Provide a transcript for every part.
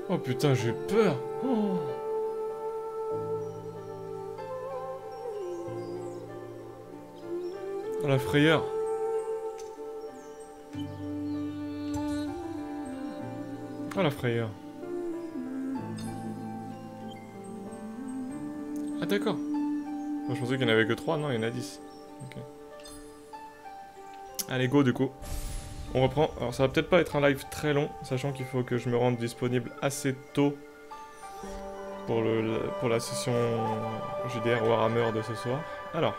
Oh putain, j'ai peur. Oh. Oh, la frayeur. Oh la frayeur. Ah d'accord. Moi, je pensais qu'il n'y en avait que 3, non, il y en a 10. Ok. Allez, go du coup. On reprend. Alors ça va peut-être pas être un live très long, sachant qu'il faut que je me rende disponible assez tôt pour la session GDR Warhammer de ce soir. Alors.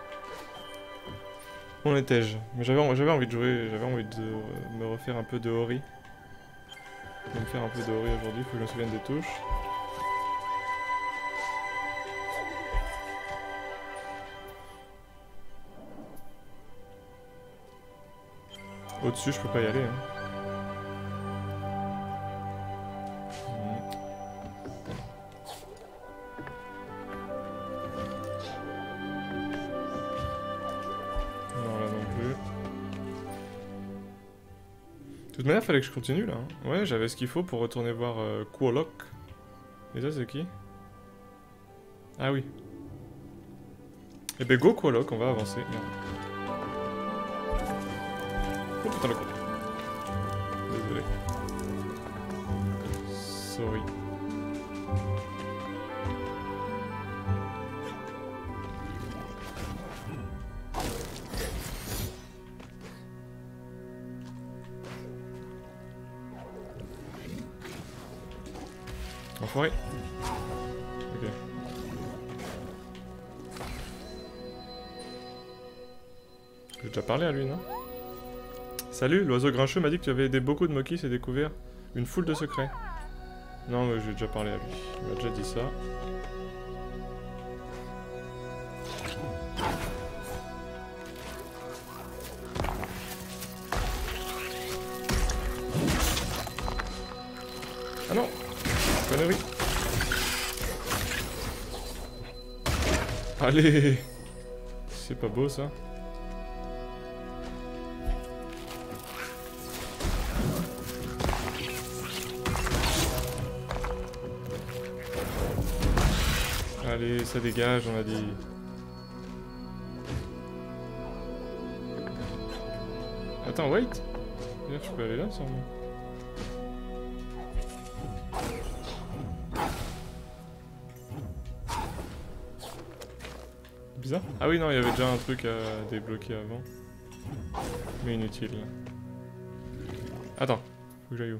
Où étais-je? Mais j'avais envie de jouer, j'avais envie de me refaire un peu de Ori. Je vais me faire un peu de Ori aujourd'hui, faut que je me souvienne des touches. Au-dessus, je peux pas y aller. Hein. Non, là non plus. De toute manière, fallait que je continue là. Hein. Ouais, j'avais ce qu'il faut pour retourner voir Quolok. Et ça, c'est qui? Ah oui. Eh ben go Quolok, on va avancer. Merde. Oh putain le con. Désolé. Sorry. Enfoiré. Ok. J'ai déjà parlé à lui, non? Salut, l'oiseau grincheux m'a dit que tu avais aidé beaucoup de Mokis et découvert une foule de secrets. Non, mais j'ai déjà parlé à lui. Il m'a déjà dit ça. Ah non! Connerie! Allez! C'est pas beau ça? Allez, ça dégage, on a dit. Attends, wait! Je peux aller là, sûrement. Bizarre. Ah oui, non, il y avait déjà un truc à débloquer avant. Mais inutile. Attends, faut que j'aille où?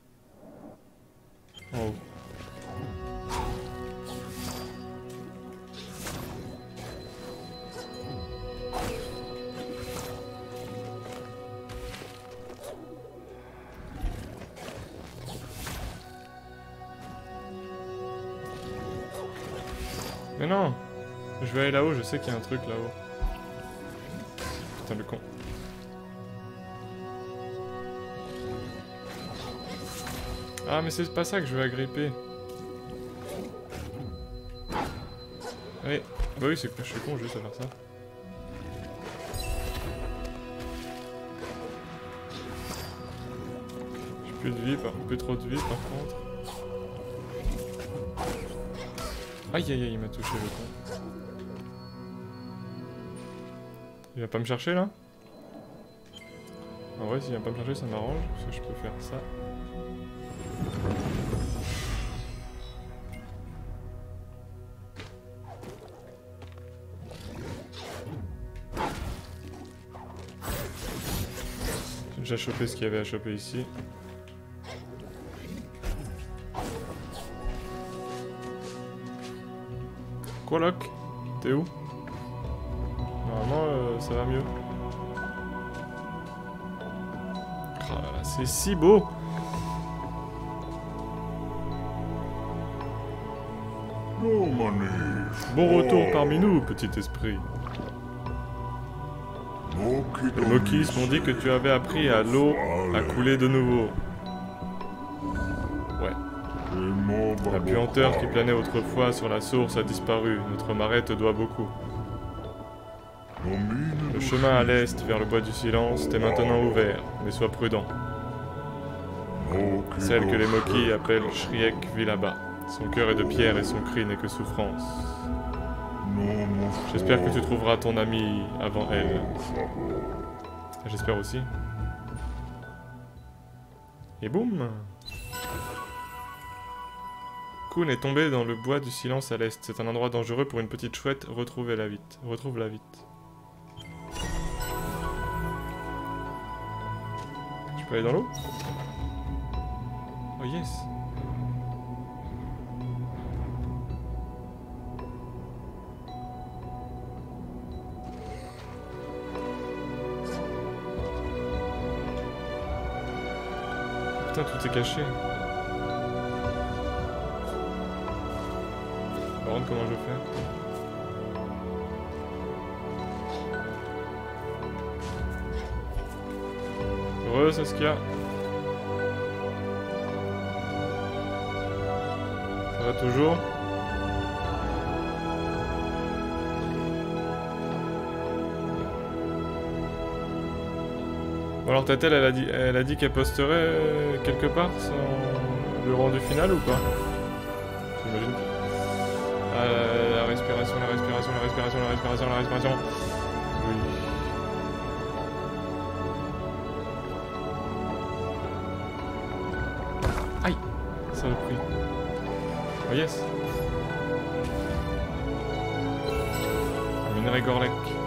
En haut. Mais non! Je vais aller là-haut, je sais qu'il y a un truc là-haut. Putain le con. Ah mais c'est pas ça que je veux agripper. Oui, bah oui, c'est que je suis con juste à faire ça. J'ai plus de vie, plus trop de vie par contre. Aïe aïe aïe, il m'a touché le con. Il va pas me chercher là? En vrai, s'il vient pas me chercher, ça m'arrange, parce que je peux faire ça. J'ai déjà chopé ce qu'il y avait à choper ici. Quolok, t'es où? Normalement, ça va mieux. Oh, c'est si beau! Bon retour parmi nous, petit esprit. Les Mokis m'ont dit que tu avais appris à l'eau à couler de nouveau. Ouais. La puanteur qui planait autrefois sur la source a disparu. Notre marais te doit beaucoup. Le chemin à l'est vers le bois du silence t'est maintenant ouvert, mais sois prudent. Celle que les Moki appellent Shriek vit là-bas. Son cœur est de pierre et son cri n'est que souffrance. J'espère que tu trouveras ton ami avant elle. J'espère aussi. Et boum! Kuhn est tombé dans le bois du silence à l'est. C'est un endroit dangereux pour une petite chouette. Retrouve-la vite. Retrouve-la vite. Je peux aller dans l'eau? Oh yes! Putain, tout est caché. Par contre, comment je fais? Heureux, Saskia. Ça va toujours? Bon alors Tatel, elle a dit qu'elle posterait quelque part le rendu final ou pas? J'imagine. La respiration, la respiration, la respiration, la respiration, la respiration. Oui. Aïe! Ça le pris. Oh yes! Minerai Gorlek.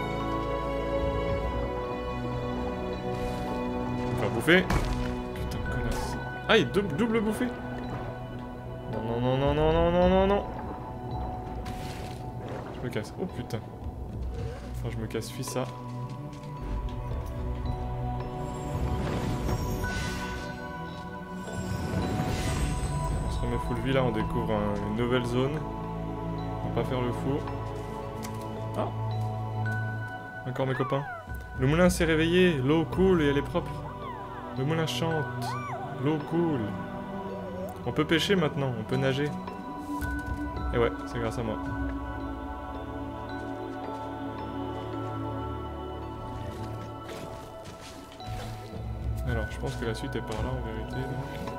Bouffer. Putain, connasse. Aïe, double bouffée. Non, non, non, non, non, non, non, non. Je me casse. Oh putain. Enfin, je me casse, fuis ça. On se remet full vie là, on découvre une nouvelle zone. On va pas faire le fou. Ah. Encore mes copains. Le moulin s'est réveillé, l'eau coule et elle est propre. Le moulin chante, l'eau coule. On peut pêcher maintenant, on peut nager. Et ouais, c'est grâce à moi. Alors, je pense que la suite est par là en vérité.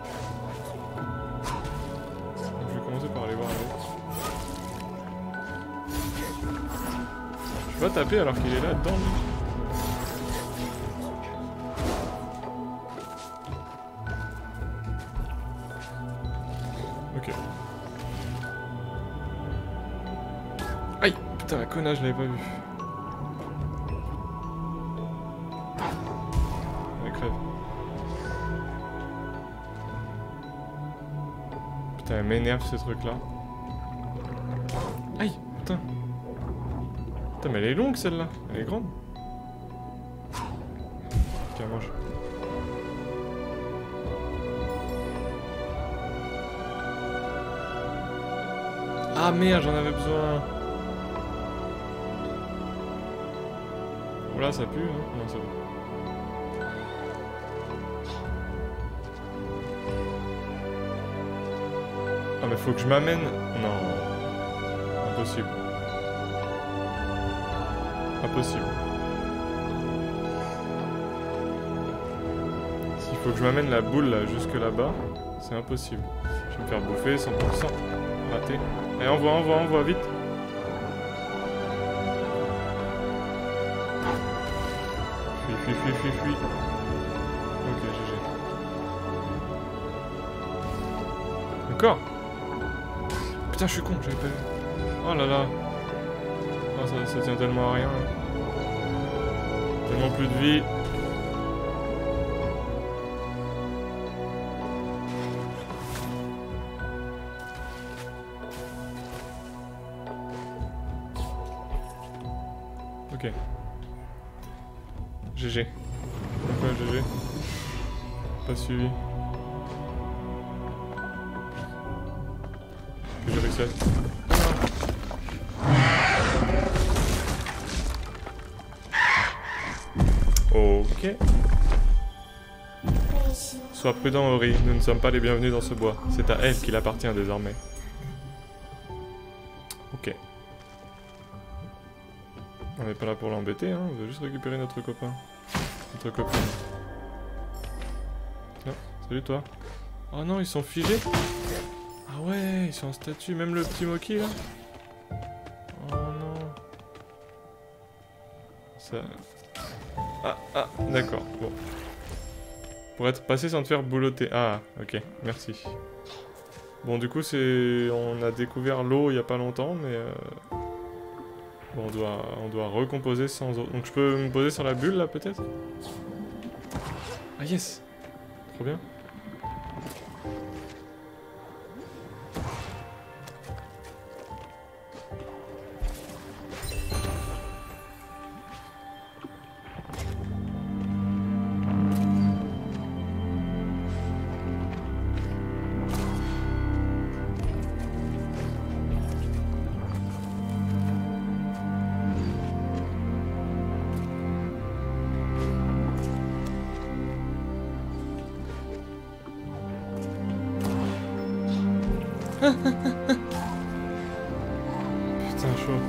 Donc, je vais commencer par aller voir l'autre. Je vais pas taper alors qu'il est là dedans. Ok. Aïe! Putain, la connasse, je l'avais pas vu. Elle crève. Putain, elle m'énerve ce truc là. Aïe! Putain! Putain, mais elle est longue celle-là. Elle est grande. Ok, mange. Ah merde, j'en avais besoin. Oh là, ça pue, hein? Non, c'est bon. Ah mais faut que je m'amène... Non. Impossible. Impossible. S'il faut que je m'amène la boule là, jusque là-bas, c'est impossible. Je vais me faire bouffer 100%. Raté. Allez, envoie, vite. Fuis. Ok, GG. Encore. Putain, je suis con, j'avais pas vu. Oh là là. Oh, ça tient tellement à rien. Tellement plus de vie. Ok. GG. Pourquoi GG? Pas suivi. Que j'ai réussi à... Ok. Sois prudent, Ori. Nous ne sommes pas les bienvenus dans ce bois. C'est à elle qu'il appartient désormais. Ok. On n'est pas là pour l'embêter, hein. On veut juste récupérer notre copain. Notre copine. Oh, salut toi. Oh non, ils sont figés. Ah ouais, ils sont en statue. Même le petit Moki, là. Oh non. Ça... Ah, d'accord. Bon. Pour être passé sans te faire boulotter. Ah, ok. Merci. Bon, du coup, c'est... On a découvert l'eau il y a pas longtemps, mais... Bon, on doit recomposer sans eau. Donc je peux me poser sur la bulle, là, peut-être? Ah, yes! Trop bien. Putain, chaud.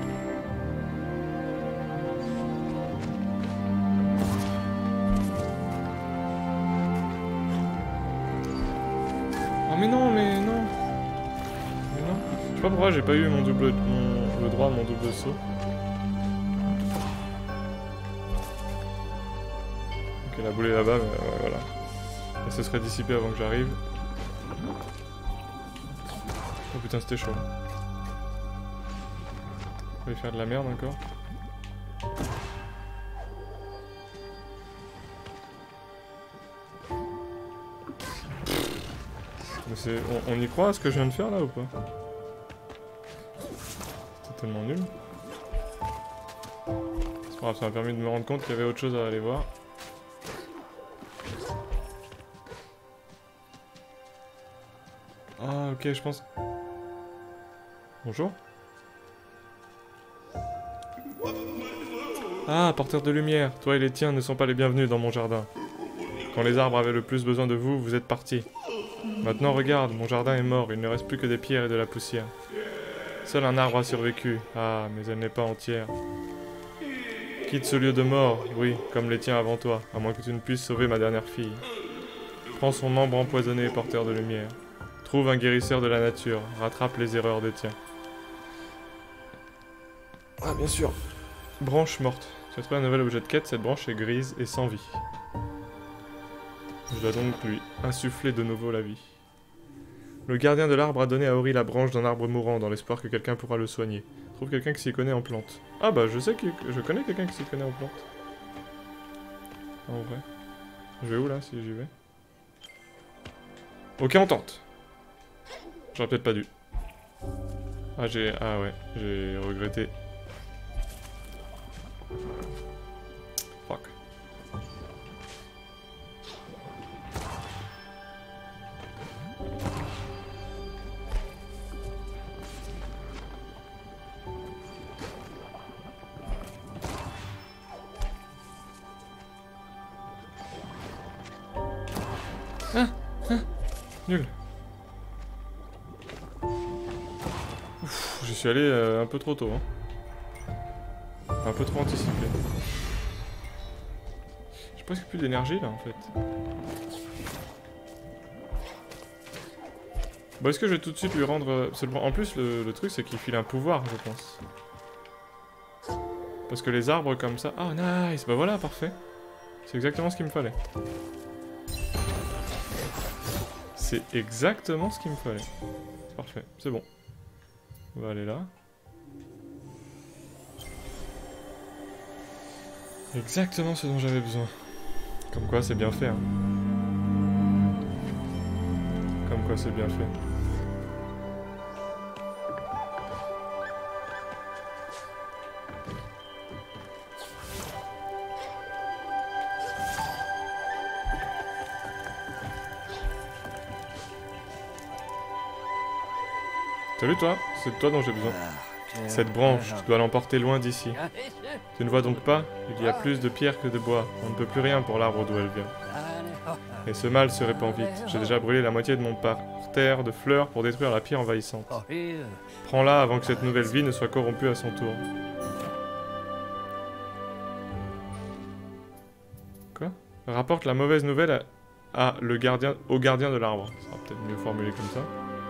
Oh mais non, mais non. Mais non. Je sais pas pourquoi j'ai pas eu mon double... le droit à mon double saut. Ok, la boule est là-bas, mais ouais, voilà. Et ce serait dissipé avant que j'arrive. Oh putain, c'était chaud. On va faire de la merde encore. Mais c'est... On y croit à ce que je viens de faire là ou pas? C'était tellement nul. C'est pas grave, ça m'a permis de me rendre compte qu'il y avait autre chose à aller voir. Ah ok, je pense... Bonjour. Ah, porteur de lumière, toi et les tiens ne sont pas les bienvenus dans mon jardin. Quand les arbres avaient le plus besoin de vous, vous êtes partis. Maintenant regarde, mon jardin est mort, il ne reste plus que des pierres et de la poussière. Seul un arbre a survécu, ah, mais elle n'est pas entière. Quitte ce lieu de mort, oui, comme les tiens avant toi, à moins que tu ne puisses sauver ma dernière fille. Prends son membre empoisonné, porteur de lumière. Trouve un guérisseur de la nature, rattrape les erreurs des tiens. Ah, bien sûr. Branche morte. Tu as trouvé un nouvel objet de quête, cette branche est grise et sans vie. Je dois donc lui insuffler de nouveau la vie. Le gardien de l'arbre a donné à Ori la branche d'un arbre mourant dans l'espoir que quelqu'un pourra le soigner. Trouve quelqu'un qui s'y connaît en plantes. Ah bah je sais que je connais quelqu'un qui s'y connaît en plantes. En vrai. Je vais où là si j'y vais? Ok, on tente. J'aurais peut-être pas dû. Ah ouais, j'ai regretté. Fuck. Nul. Ouf, j'y suis allé un peu trop tôt. Hein. Un peu trop anticipé. J'ai presque plus d'énergie là en fait. Bon, est-ce que je vais tout de suite lui rendre... En plus, le truc c'est qu'il file un pouvoir, je pense. Parce que les arbres comme ça... Ah, nice. Bah voilà, parfait. C'est exactement ce qu'il me fallait. C'est exactement ce qu'il me fallait. C'est parfait, c'est bon. On va aller là. Exactement ce dont j'avais besoin. Comme quoi c'est bien fait. Hein. Comme quoi c'est bien fait. Salut toi, c'est de toi dont j'ai besoin. Cette branche, tu dois l'emporter loin d'ici. Tu ne vois donc pas? Il y a plus de pierre que de bois. On ne peut plus rien pour l'arbre d'où elle vient. Et ce mal se répand vite. J'ai déjà brûlé la moitié de mon parterre de fleurs pour détruire la pierre envahissante. Prends-la avant que cette nouvelle vie ne soit corrompue à son tour. Quoi? Rapporte la mauvaise nouvelle à... à au gardien de l'arbre. Ça sera peut-être mieux formulé comme ça.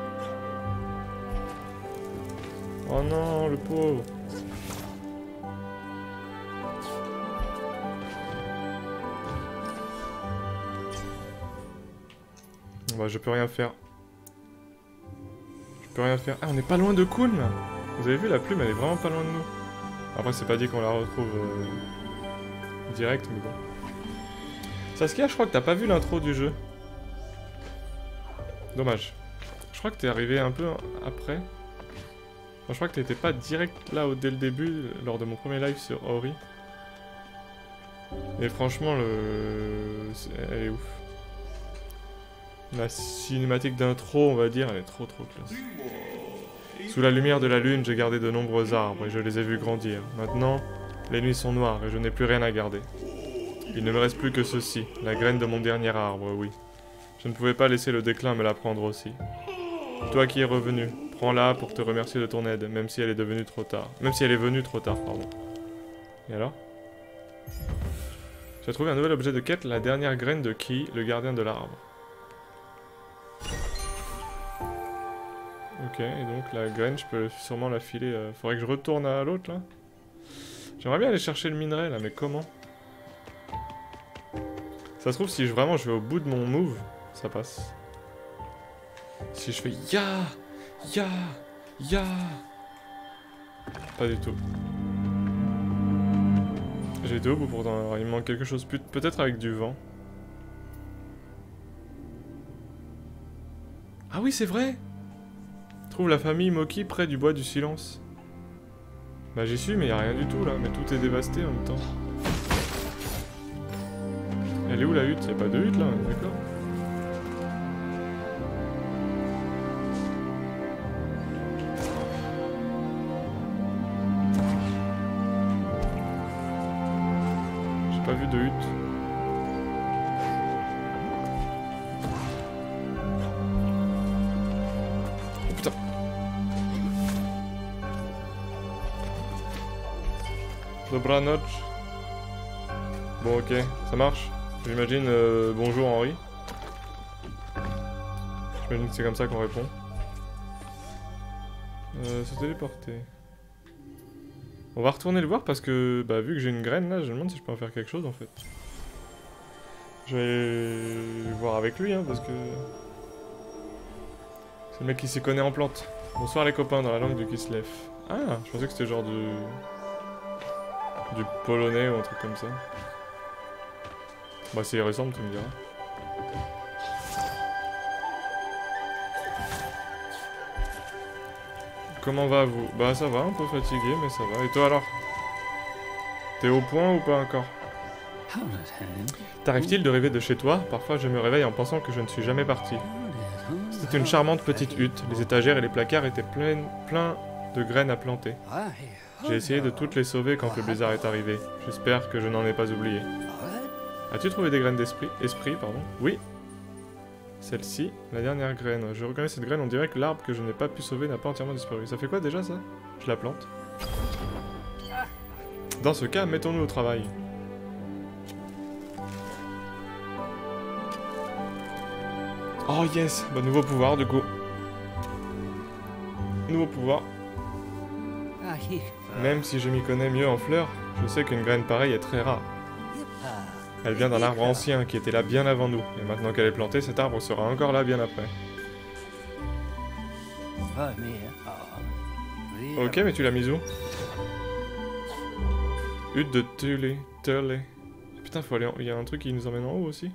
Oh non, le pauvre. Bah, je peux rien faire. Je peux rien faire. Ah, on est pas loin de Kuhn là. Vous avez vu, la plume, elle est vraiment pas loin de nous. Après, c'est pas dit qu'on la retrouve direct, mais bon. Saskia, je crois que t'as pas vu l'intro du jeu. Dommage. Je crois que t'es arrivé un peu après. Enfin, je crois que t'étais pas direct là dès le début, lors de mon premier live sur Ori. Et franchement, elle est ouf. La cinématique d'intro, on va dire, elle est trop classe. Sous la lumière de la lune, j'ai gardé de nombreux arbres et je les ai vus grandir. Maintenant, les nuits sont noires et je n'ai plus rien à garder. Il ne me reste plus que ceci, la graine de mon dernier arbre, oui. Je ne pouvais pas laisser le déclin me la prendre aussi. Toi qui es revenu, prends-la pour te remercier de ton aide, même si elle est devenue trop tard. Même si elle est venue trop tard, pardon. Et alors? J'ai trouvé un nouvel objet de quête, la dernière graine de Ki, le gardien de l'arbre. Ok, et donc la graine, je peux sûrement la filer. Faudrait que je retourne à l'autre là. J'aimerais bien aller chercher le minerai là, mais comment? Ça se trouve, si vraiment je vais au bout de mon move, ça passe. Si je fais ya, pas du tout. J'ai été au bout pourtant, alors il me manque quelque chose, peut-être avec du vent. Ah oui, c'est vrai! Trouve la famille Moki près du bois du silence. Bah j'y suis mais y a rien du tout là, mais tout est dévasté en même temps. Elle est où la hutte? Y'a pas de hutte là, d'accord? J'ai pas vu de hutte. Oh putain! Dobranoc. Bon ok, ça marche. J'imagine bonjour Henri. J'imagine que c'est comme ça qu'on répond. Se téléporter. On va retourner le voir parce que bah vu que j'ai une graine là, je me demande si je peux en faire quelque chose en fait. Je vais voir avec lui hein parce que... C'est le mec qui s'y connaît en plantes. Bonsoir les copains dans la langue du Kislev. Ah, je pensais que c'était genre du polonais ou un truc comme ça. Bah c'est ressemble, tu me diras. Comment va vous? Bah ça va, un peu fatigué mais ça va. Et toi alors? T'es au point ou pas encore? T'arrive-t-il de rêver de chez toi? Parfois je me réveille en pensant que je ne suis jamais parti. C'était une charmante petite hutte. Les étagères et les placards étaient pleins de graines à planter. J'ai essayé de toutes les sauver quand le blizzard est arrivé. J'espère que je n'en ai pas oublié. As-tu trouvé des graines d'esprit, pardon? Oui. Celle-ci, la dernière graine. Je reconnais cette graine, on dirait que l'arbre que je n'ai pas pu sauver n'a pas entièrement disparu. Ça fait quoi déjà ça? Je la plante. Dans ce cas, mettons-nous au travail. Oh yes! Bah nouveau pouvoir du coup. Nouveau pouvoir. Même si je m'y connais mieux en fleurs, je sais qu'une graine pareille est très rare. Elle vient d'un arbre ancien qui était là bien avant nous, et maintenant qu'elle est plantée, cet arbre sera encore là bien après. Ok, mais tu l'as mise où? Hutte de Turley. Putain, faut aller il y a un truc qui nous emmène en haut aussi.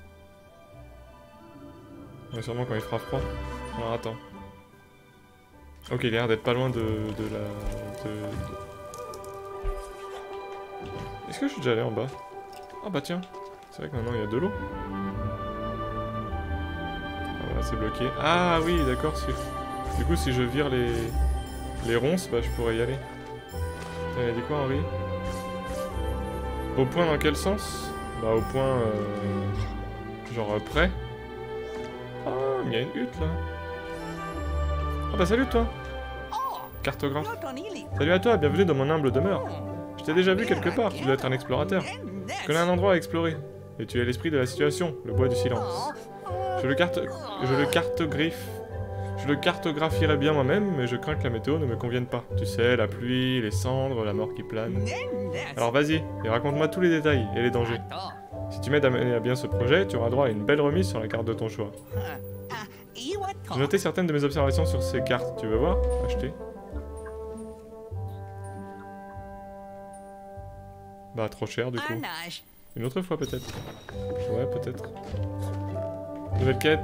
Ouais, sûrement quand il fera froid. Alors attends. Ok, il a l'air d'être pas loin de la... Est-ce que je suis déjà allé en bas? Ah bah tiens, c'est vrai que maintenant il y a de l'eau. Ah bah c'est bloqué. Ah oui, d'accord. Du coup, si je vire les ronces, bah je pourrais y aller. Il a dit quoi, Henri? Au point dans quel sens? Bah au point... genre près. Ah, il y a une hutte là. Ah bah salut toi. Cartographe. Salut à toi, bienvenue dans mon humble demeure. Je t'ai déjà vu quelque part, tu dois être un explorateur. Je connais un endroit à explorer. Et tu es l'esprit de la situation, le bois du silence. Je le cartographierai bien moi-même, mais je crains que la météo ne me convienne pas. Tu sais, la pluie, les cendres, la mort qui plane. Alors vas-y, et raconte-moi tous les détails et les dangers. Si tu m'aides à mener à bien ce projet, tu auras droit à une belle remise sur la carte de ton choix. J'ai noté certaines de mes observations sur ces cartes, tu veux voir? Acheter. Bah trop cher du coup. Une autre fois peut-être. Ouais peut-être. Nouvelle quête.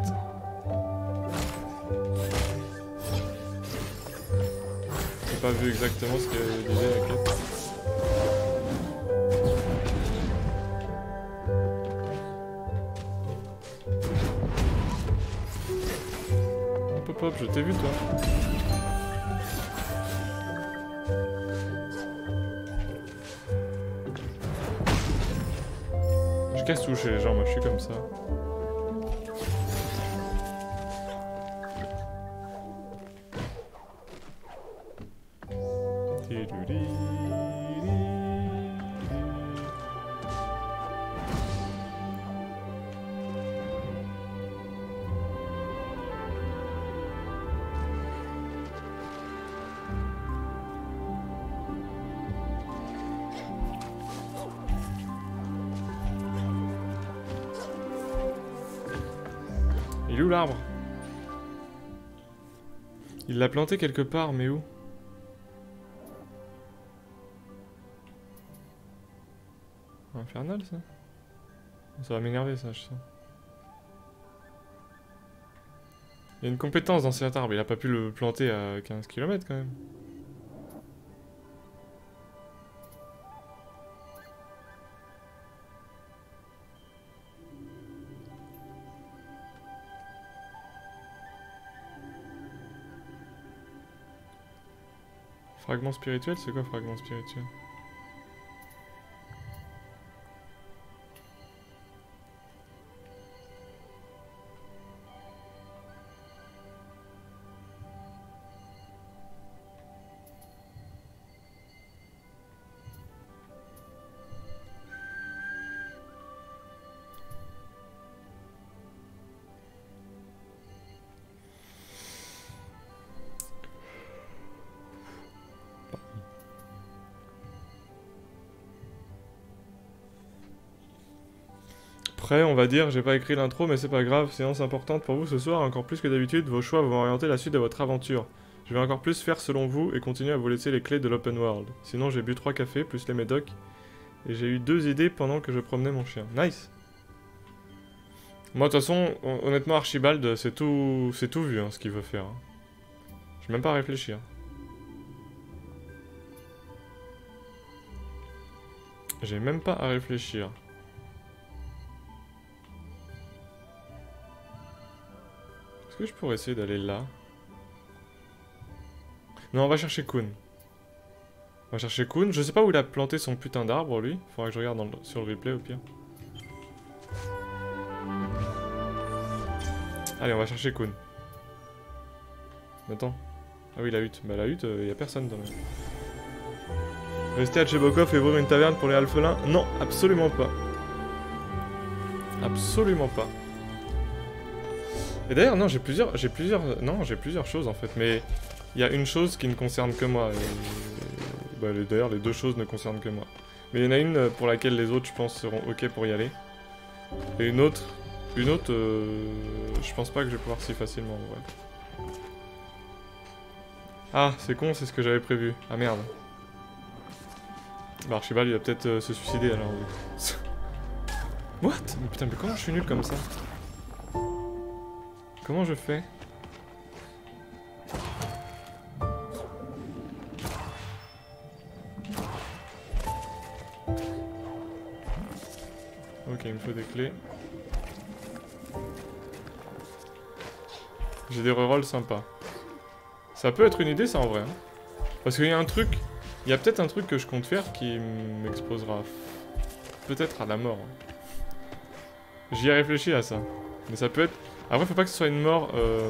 J'ai pas vu exactement ce que disait la quête. Hop hop hop, je t'ai vu toi. Je casse tout chez les gens, moi je suis comme ça. Il est où l'arbre? Il l'a planté quelque part, mais où? Infernal ça? Ça va m'énerver ça, je sens. Il y a une compétence dans cet arbre, il a pas pu le planter à 15 km quand même. Fragment spirituel, c'est quoi fragment spirituel? Après, on va dire, j'ai pas écrit l'intro, mais c'est pas grave, séance importante pour vous ce soir, encore plus que d'habitude, vos choix vont orienter la suite de votre aventure. Je vais encore plus faire selon vous et continuer à vous laisser les clés de l'open world. Sinon, j'ai bu 3 cafés, plus les médocs, et j'ai eu 2 idées pendant que je promenais mon chien. Nice! Moi, de toute façon, honnêtement, Archibald, c'est tout vu, hein, ce qu'il veut faire. Hein. Je vais même pas à réfléchir. J'ai même pas à réfléchir. Est-ce que je pourrais essayer d'aller là? Non, on va chercher Kun. On va chercher Kun. Je sais pas où il a planté son putain d'arbre, lui. Faudra que je regarde sur le replay, au pire. Allez, on va chercher Kun. Attends. Ah oui, la hutte. Bah la hutte, y a personne dans la hutte. Rester à Chebokov et ouvrir une taverne pour les alphelins? Non, absolument pas. Absolument pas. Et d'ailleurs, non, j'ai plusieurs choses en fait, mais il y a une chose qui ne concerne que moi. Et... bah, d'ailleurs, les 2 choses ne concernent que moi. Mais il y en a une pour laquelle les autres, je pense, seront ok pour y aller. Et une autre, je pense pas que je vais pouvoir si facilement, ouais. Ah, c'est con, c'est ce que j'avais prévu. Ah merde. Bah, Archibald, il va peut-être se suicider alors. What? Mais putain, mais comment je suis nul comme ça? Comment je fais? Ok, il me faut des clés. J'ai des rerolls sympas. Ça peut être une idée ça en vrai. Hein. Parce qu'il y a un truc... Il y a peut-être un truc que je compte faire qui m'exposera peut-être à la mort. J'y ai réfléchi à ça. Mais ça peut être... Après, faut pas que ce soit une mort...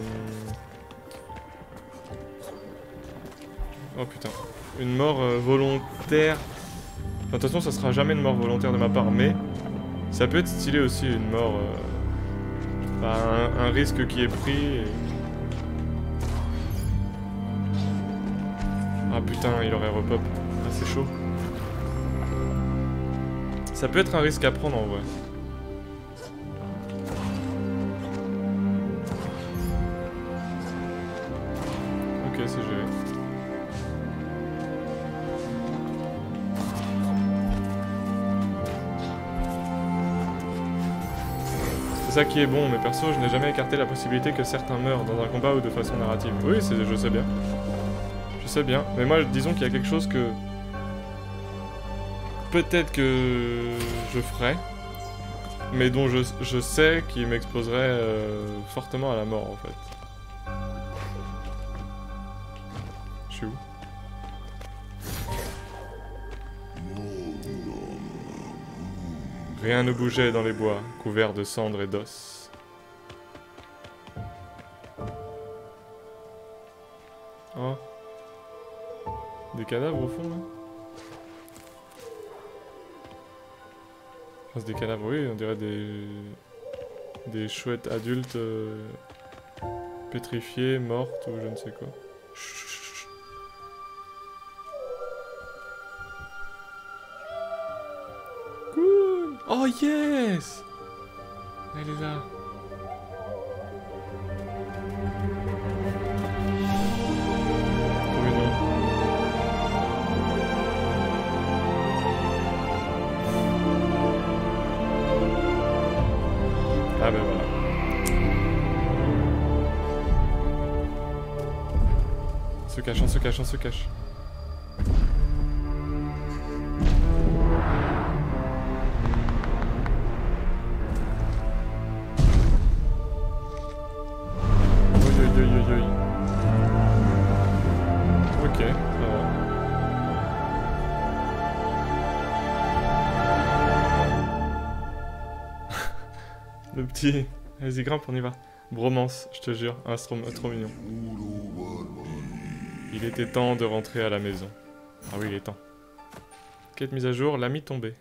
Oh putain. Une mort volontaire. Enfin, de toute façon, ça sera jamais une mort volontaire de ma part, mais... Ça peut être stylé aussi une mort. Enfin, un risque qui est pris. Et... Ah putain, il aurait repop. Ah, c'est chaud. Ça peut être un risque à prendre en vrai. Ok, c'est géré. C'est ça qui est bon, mais perso, je n'ai jamais écarté la possibilité que certains meurent dans un combat ou de façon narrative. Oui, je sais bien. Je sais bien, mais moi, disons qu'il y a quelque chose que... Peut-être que je ferais, mais dont je sais qu'il m'exposerait fortement à la mort, en fait. Je suis où? Rien ne bougeait dans les bois, couverts de cendres et d'os. Oh. Des cadavres au fond, là? Enfin, c'est des cadavres, oui, on dirait des chouettes adultes pétrifiées, mortes ou je ne sais quoi. Chut. Cool. Oh yes! Elle est là. Ah ben voilà. On se cache, on se cache, on se cache. Ok, ça va. Le petit... Vas-y, grimpe, on y va. Bromance, je te jure. Ah, c'est trop mignon. Il était temps de rentrer à la maison. Ah oui, il est temps. Quête mise à jour, l'ami tombé.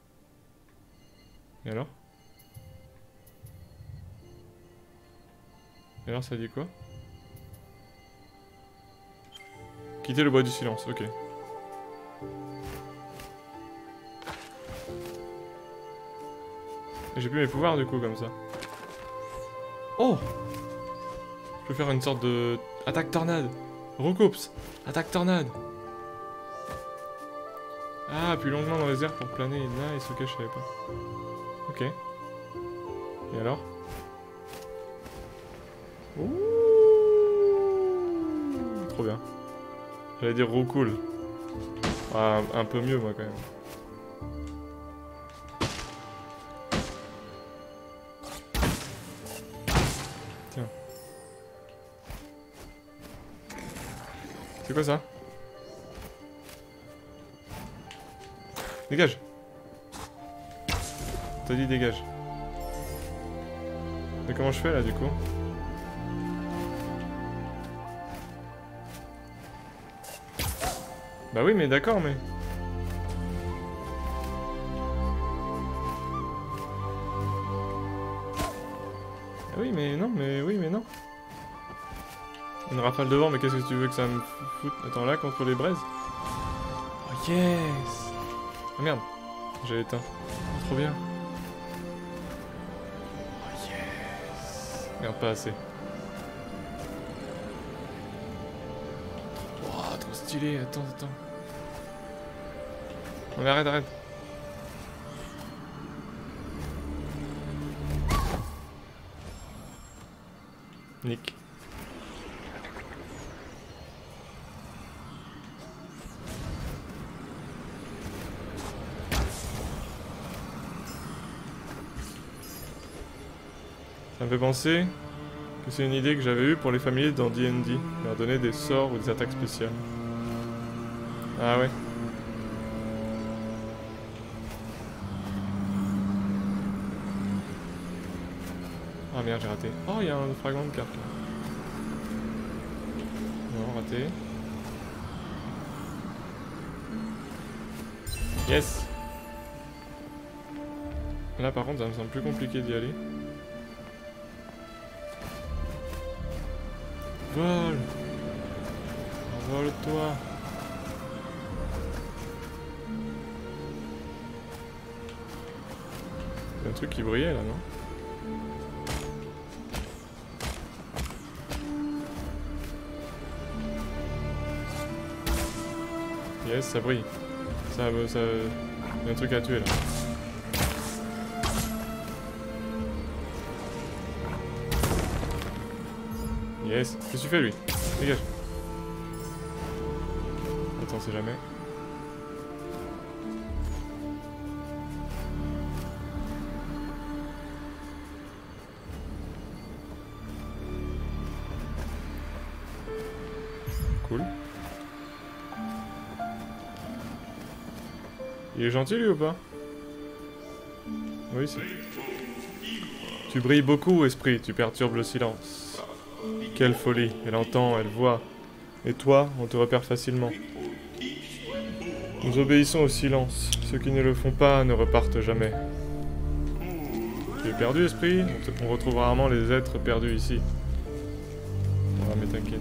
Et alors? Et alors, ça dit quoi? Quitter le bois du silence, ok. J'ai plus mes pouvoirs du coup comme ça. Oh! Je peux faire une sorte de... Attaque tornade! Recoups! Attaque tornade! Ah, appuie longuement dans les airs pour planer. Nice, ok, je savais pas. Ok. Et alors? Ouh! Trop bien. J'allais dire cool. Ah, un peu mieux moi quand même. Tiens. C'est quoi ça? Dégage! T'as dit dégage. Mais comment je fais là du coup? Bah oui mais d'accord mais... Oui mais non, mais oui mais non. Une rafale de vent, mais qu'est-ce que tu veux que ça me foute? Attends là contre les braises. Oh yes! Oh merde, j'ai éteint. Oh, trop bien. Oh yes! Merde, pas assez. Oh, trop stylé, attends. Non mais arrête. Nick. Ça me fait penser que c'est une idée que j'avais eue pour les familiers dans D&D, leur donner des sorts ou des attaques spéciales. Ah ouais. Ah merde, j'ai raté. Oh, il y a un fragment de carte là. Non, raté. Là par contre ça me semble plus compliqué d'y aller. Vole! Envole-toi! Il y a un truc qui brillait là, non? Yes, ça brille. Ça... Il y a un truc à tuer là. Yes, qu'est-ce que tu fais lui? Dégage. Attends, on sait jamais. Cool. Il est gentil lui ou pas? Oui, c'est... Tu brilles beaucoup, esprit, tu perturbes le silence. Quelle folie, elle entend, elle voit. Et toi, on te repère facilement. Nous obéissons au silence. Ceux qui ne le font pas ne repartent jamais. Tu es perdu, esprit? On retrouve rarement les êtres perdus ici. Ah, mais t'inquiète.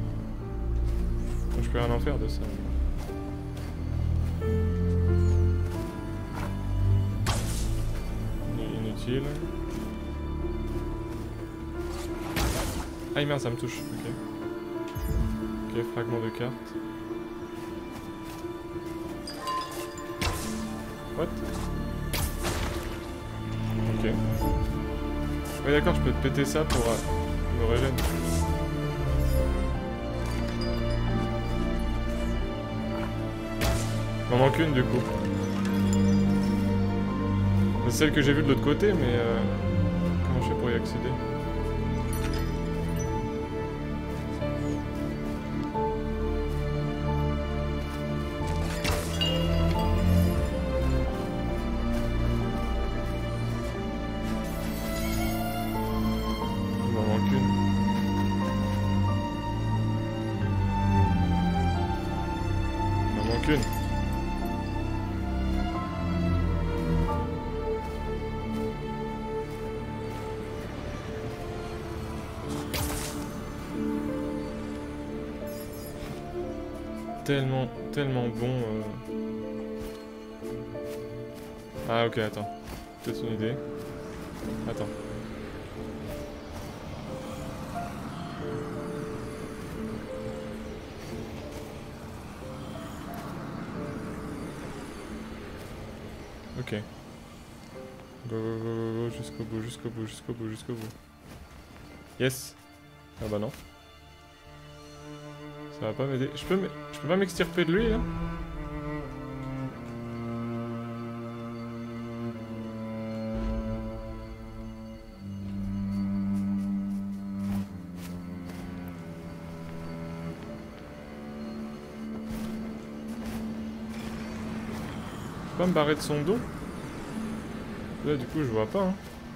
Je peux rien en faire de ça. Inutile. Ah merde, ça me touche. Ok. Ok, fragment de carte. What? Ok. Oui d'accord, je peux te péter ça pour me régénérer. Il m'en manque une du coup. C'est celle que j'ai vue de l'autre côté, mais comment je fais pour y accéder? Il m'en manque une. Il m'en manque une. Tellement bon. Ah ok, attends. Peut-être une idée. Attends. Ok. Go, go, go, go, go, jusqu'au bout, jusqu'au bout, jusqu'au bout, jusqu'au bout. Yes. Ah bah non. Ça va pas m'aider. Je peux pas m'extirper de lui là? Je peux pas me barrer de son dos? Là du coup je vois pas hein.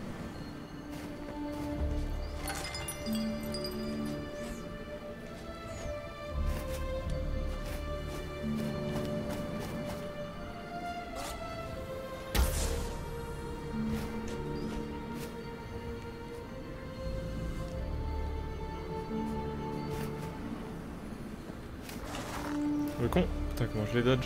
Le con. Putain comment je les dodge.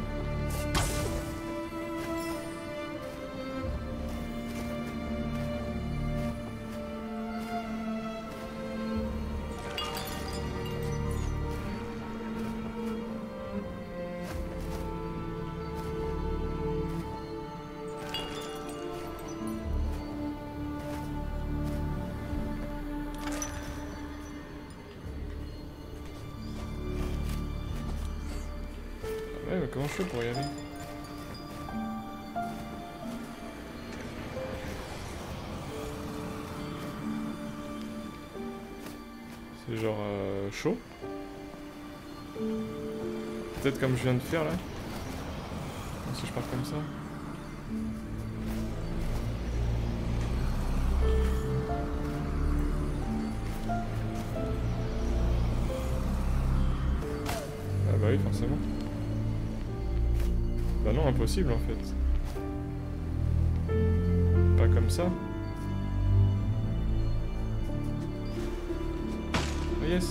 Ouais mais comment je fais pour y aller? C'est genre chaud. Peut-être comme je viens de faire là. Si je pars comme ça. Ah bah oui forcément. Bah non impossible en fait. comme ça. Oh yes.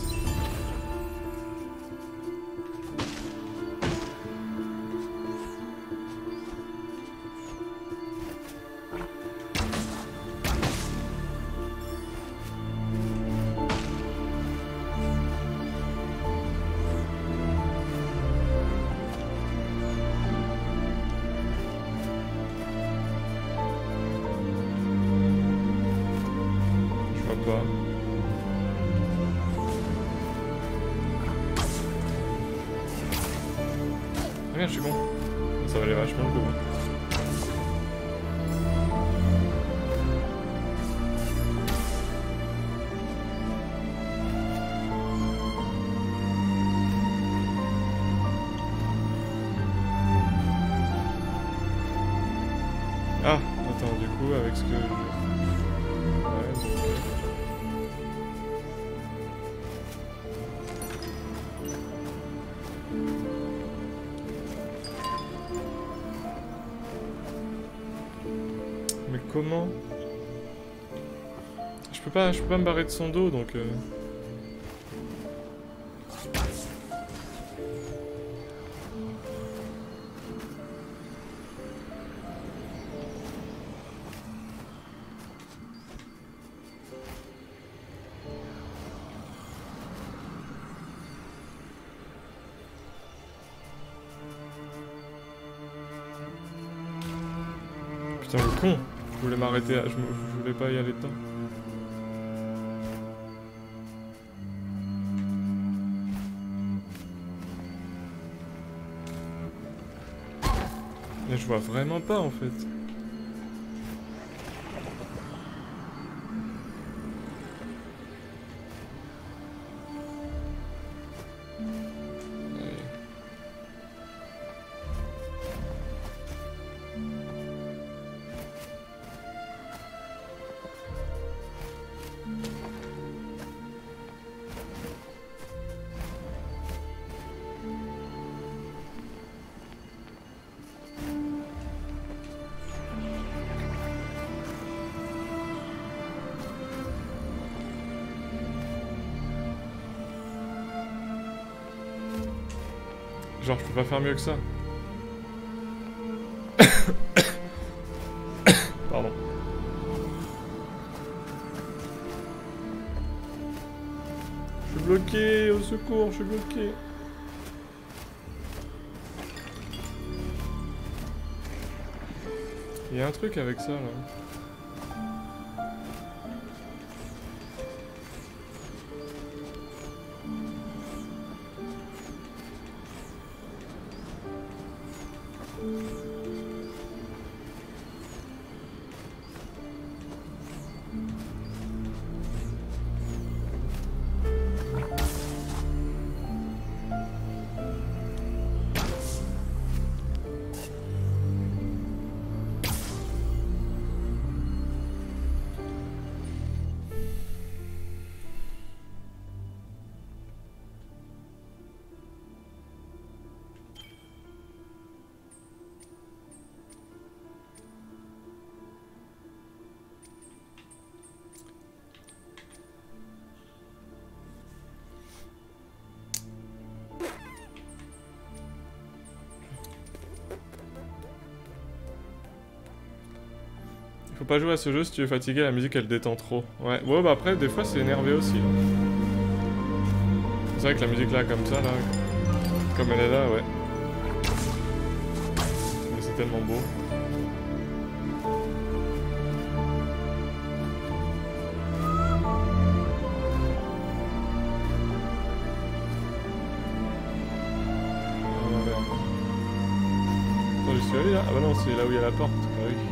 Regarde, je suis con. Ça valait vachement le coup. Hein. Ah, attends, du coup, avec ce que je... Ouais, donc... Mais comment? Je peux pas me barrer de son dos, donc... Putain, le con! Je voulais m'arrêter, je voulais pas y aller dedans. Mais je vois vraiment pas en fait. Genre, je peux pas faire mieux que ça. Pardon. Je suis bloqué, au secours, je suis bloqué. Il y a un truc avec ça, là. Faut pas jouer à ce jeu si tu es fatigué, la musique elle détend trop. Ouais, ouais bah après des fois c'est énervé aussi. C'est vrai que la musique là comme ça là, comme elle est là, ouais. Mais c'est tellement beau. Attends, j'y suis allé là? Ah bah non, c'est là où il y a la porte. Ah oui.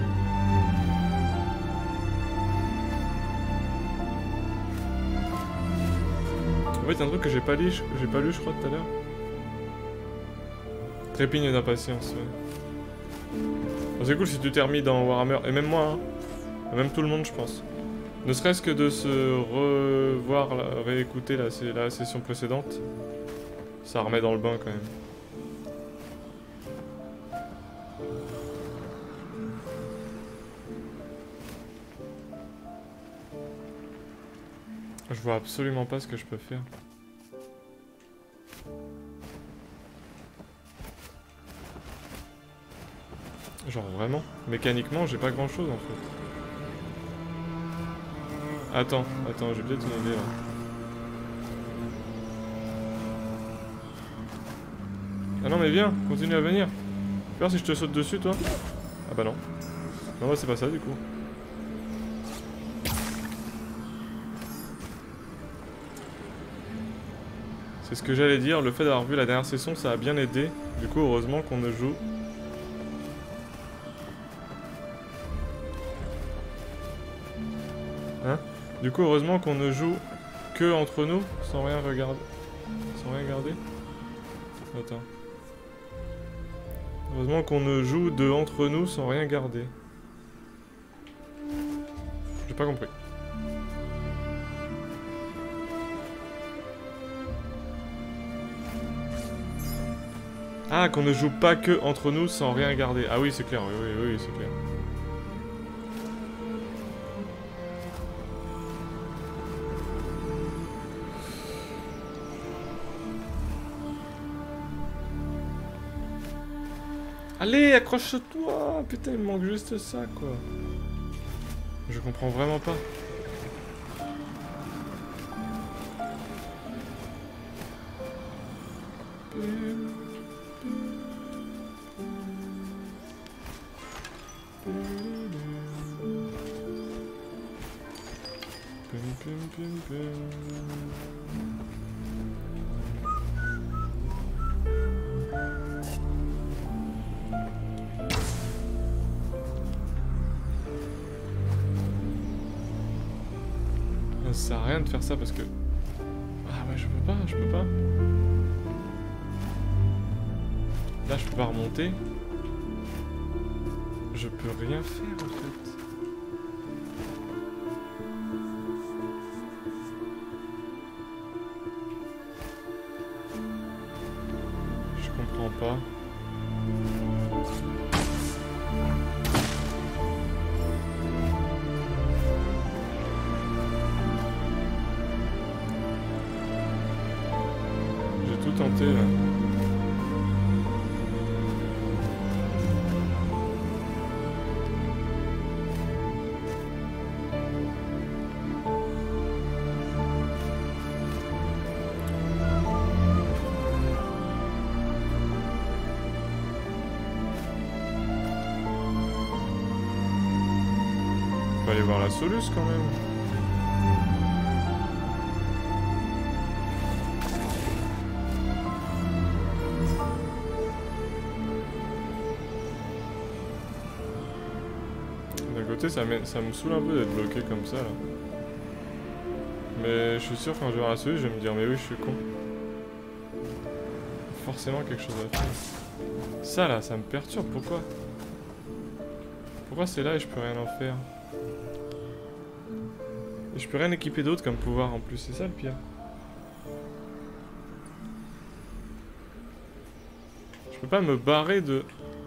En fait, il y a un truc que j'ai pas lu, je crois, tout à l'heure. Trépigne d'impatience, ouais. Bon, c'est cool si tu t'es remis dans Warhammer, et même moi, hein. Même tout le monde, je pense. Ne serait-ce que de se revoir, réécouter la session précédente, ça remet dans le bain quand même. Je vois absolument pas ce que je peux faire. Genre vraiment, mécaniquement, j'ai pas grand chose en fait. Attends, j'ai peut-être une idée là. Ah non mais viens, continue à venir. Fais voir si je te saute dessus toi. Ah bah non. Non bah c'est pas ça du coup. C'est ce que j'allais dire, le fait d'avoir vu la dernière session ça a bien aidé. Du coup heureusement qu'on ne joue. Hein? Du coup heureusement qu'on ne joue que entre nous, sans rien regarder. Sans rien garder. Attends. Heureusement qu'on ne joue de entre nous sans rien garder. J'ai pas compris. Ah, qu'on ne joue pas que entre nous sans rien garder. Ah oui, c'est clair, oui, c'est clair. Allez, accroche-toi! Putain, il me manque juste ça, quoi. Je comprends vraiment pas. Ça sert à rien de faire ça parce que... Ah ouais, je peux pas. Là, je peux pas remonter. Je peux rien faire, en fait. Je comprends pas. J'ai tout tenté, là. Faut aller voir la Solus quand même. D'un côté, ça me saoule un peu d'être bloqué comme ça là. Mais je suis sûr quand je vais voir la Solus, je vais me dire mais oui, je suis con. Forcément quelque chose à faire. Ça là, ça me perturbe, pourquoi? Pourquoi c'est là et je peux rien en faire? Et je peux rien équiper d'autre comme pouvoir en plus, c'est ça le pire. Je peux pas me barrer de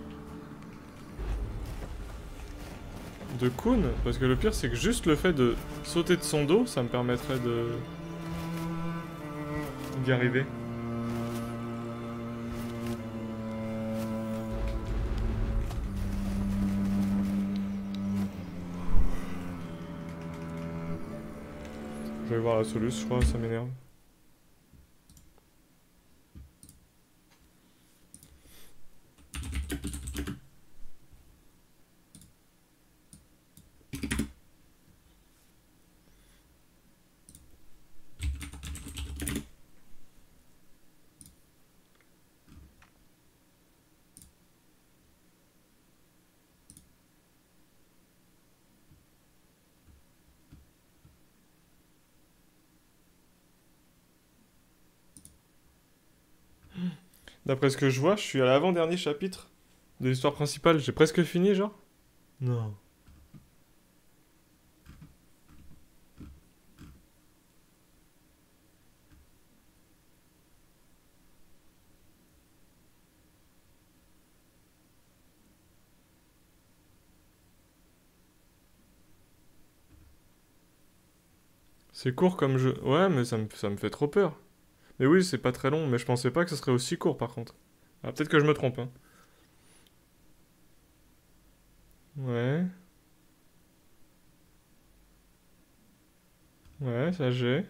Kun, parce que le pire c'est que juste le fait de sauter de son dos, ça me permettrait d'y arriver. Je vais voir la Solus, je crois, ça m'énerve. D'après ce que je vois, je suis à l'avant-dernier chapitre de l'histoire principale. J'ai presque fini, genre? Non. C'est court comme jeu. Ouais, mais ça me fait trop peur. Mais oui, c'est pas très long, mais je pensais pas que ce serait aussi court par contre. Ah, peut-être que je me trompe, hein. Ouais. Ouais, ça j'ai.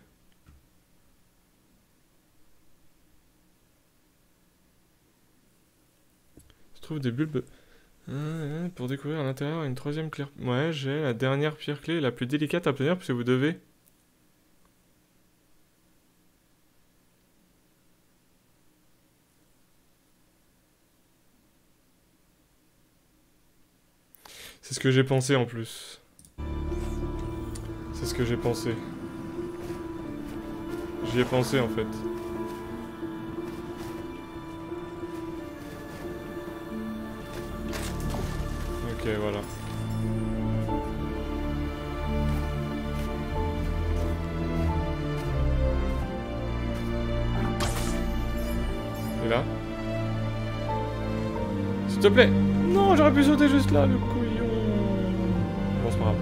Je trouve des bulbes. Pour découvrir à l'intérieur une troisième pierre. Ouais, j'ai la dernière pierre clé, la plus délicate à obtenir, puisque vous devez. C'est ce que j'ai pensé en plus. C'est ce que j'ai pensé. J'y ai pensé en fait. Ok, voilà. Et là? S'il te plaît! Non, j'aurais pu sauter juste là, le couillon! Bon, c'est pas grave.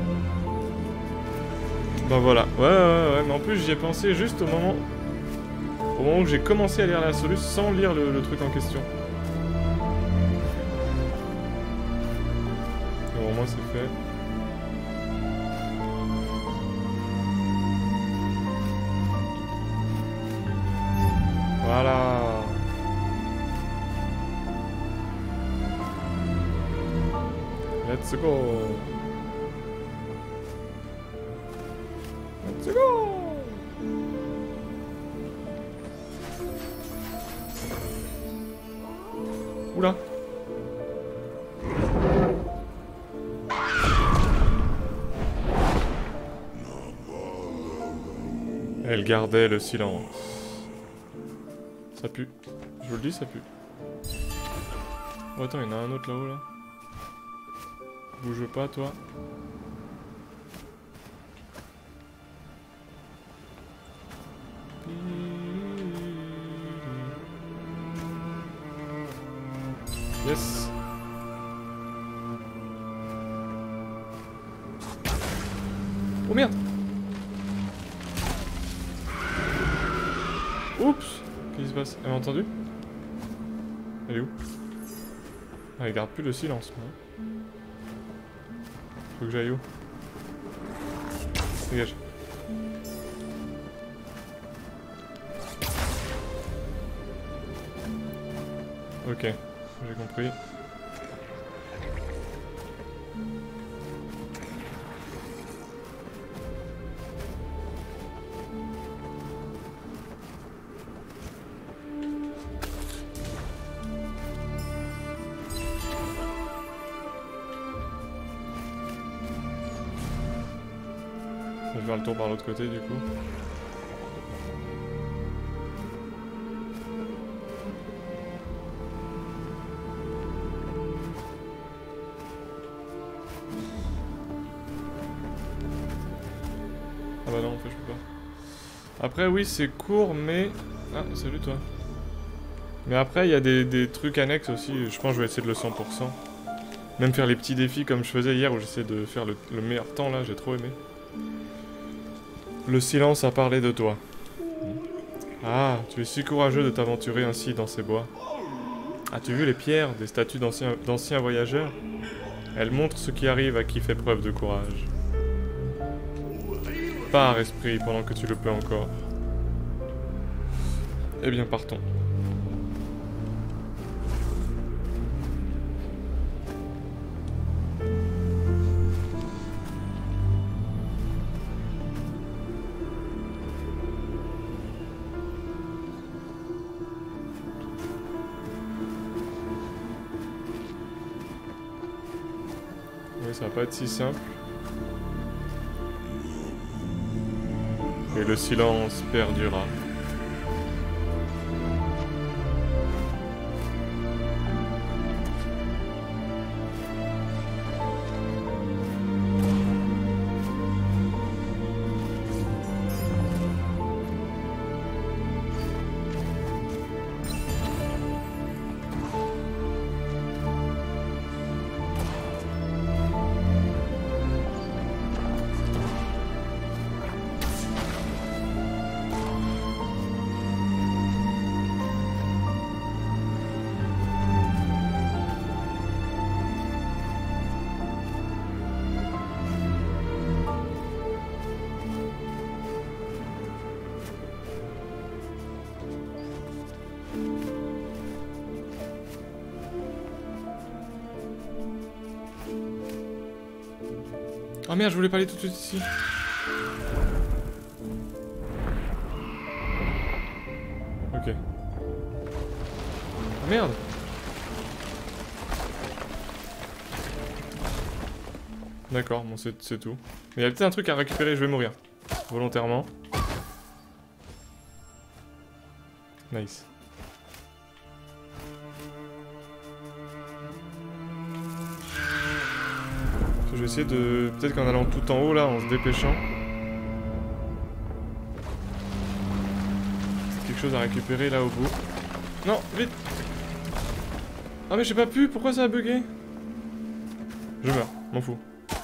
Ben voilà. Ouais, mais en plus j'y ai pensé juste au moment où j'ai commencé à lire la solution sans lire le truc en question. Bon, au moins c'est fait. Voilà. Let's go. Let's go. Oula. Elle gardait le silence. Ça pue. Je vous le dis, ça pue. Oh attends, il y en a un autre là-haut là. Bouge pas toi. Yes. Oh merde. Oups. Qu'est-ce qui se passe? Elle m'a entendu? Elle est où? Ah, elle garde plus le silence, moi. Faut que j'aille où? Dégage. Ok, j'ai compris. Je vais faire le tour par l'autre côté du coup. Ah bah non, en fait je peux pas. Après oui c'est court mais... Ah salut toi. Mais après il y a des trucs annexes aussi, je pense que je vais essayer de le 100%. Même faire les petits défis comme je faisais hier où j'essaie de faire le meilleur temps là, j'ai trop aimé. Le silence a parlé de toi. Ah, tu es si courageux de t'aventurer ainsi dans ces bois. As-tu vu les pierres des statues d'anciens voyageurs? Elles montrent ce qui arrive à qui fait preuve de courage. Pars, esprit, pendant que tu le peux encore. Eh bien, partons. Oui, ça va pas être si simple. Et le silence perdura. Oh merde, je voulais pas aller tout de suite ici. Ok. Oh merde. D'accord, bon c'est tout. Mais il y a peut-être un truc à récupérer, je vais mourir. Volontairement. Nice. Je vais essayer de... Peut-être qu'en allant tout en haut là, en se dépêchant. C'est quelque chose à récupérer là au bout. Non, vite. Ah mais j'ai pas pu, pourquoi ça a bugué? Je meurs, m'en fous.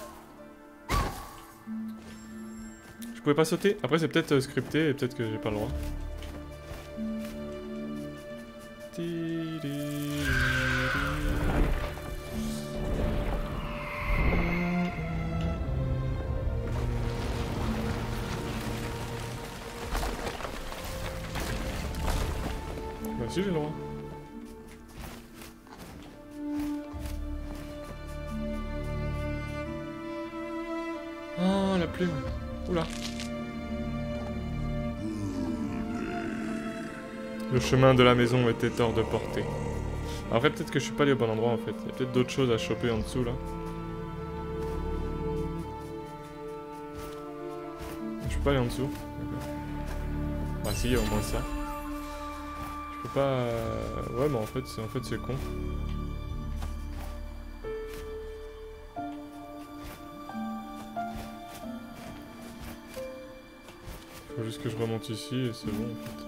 Je pouvais pas sauter? Après c'est peut-être scripté et peut-être que j'ai pas le droit. Bah si j'ai le droit. Oh la plume. Oula. Le chemin de la maison était hors de portée. Après peut-être que je suis pas allé au bon endroit en fait. Il y a peut-être d'autres choses à choper en dessous là. Je peux pas aller en dessous. Bah si, il y a au moins ça. Je peux pas... Ouais mais en fait c'est con. Faut juste que je remonte ici et c'est bon en fait.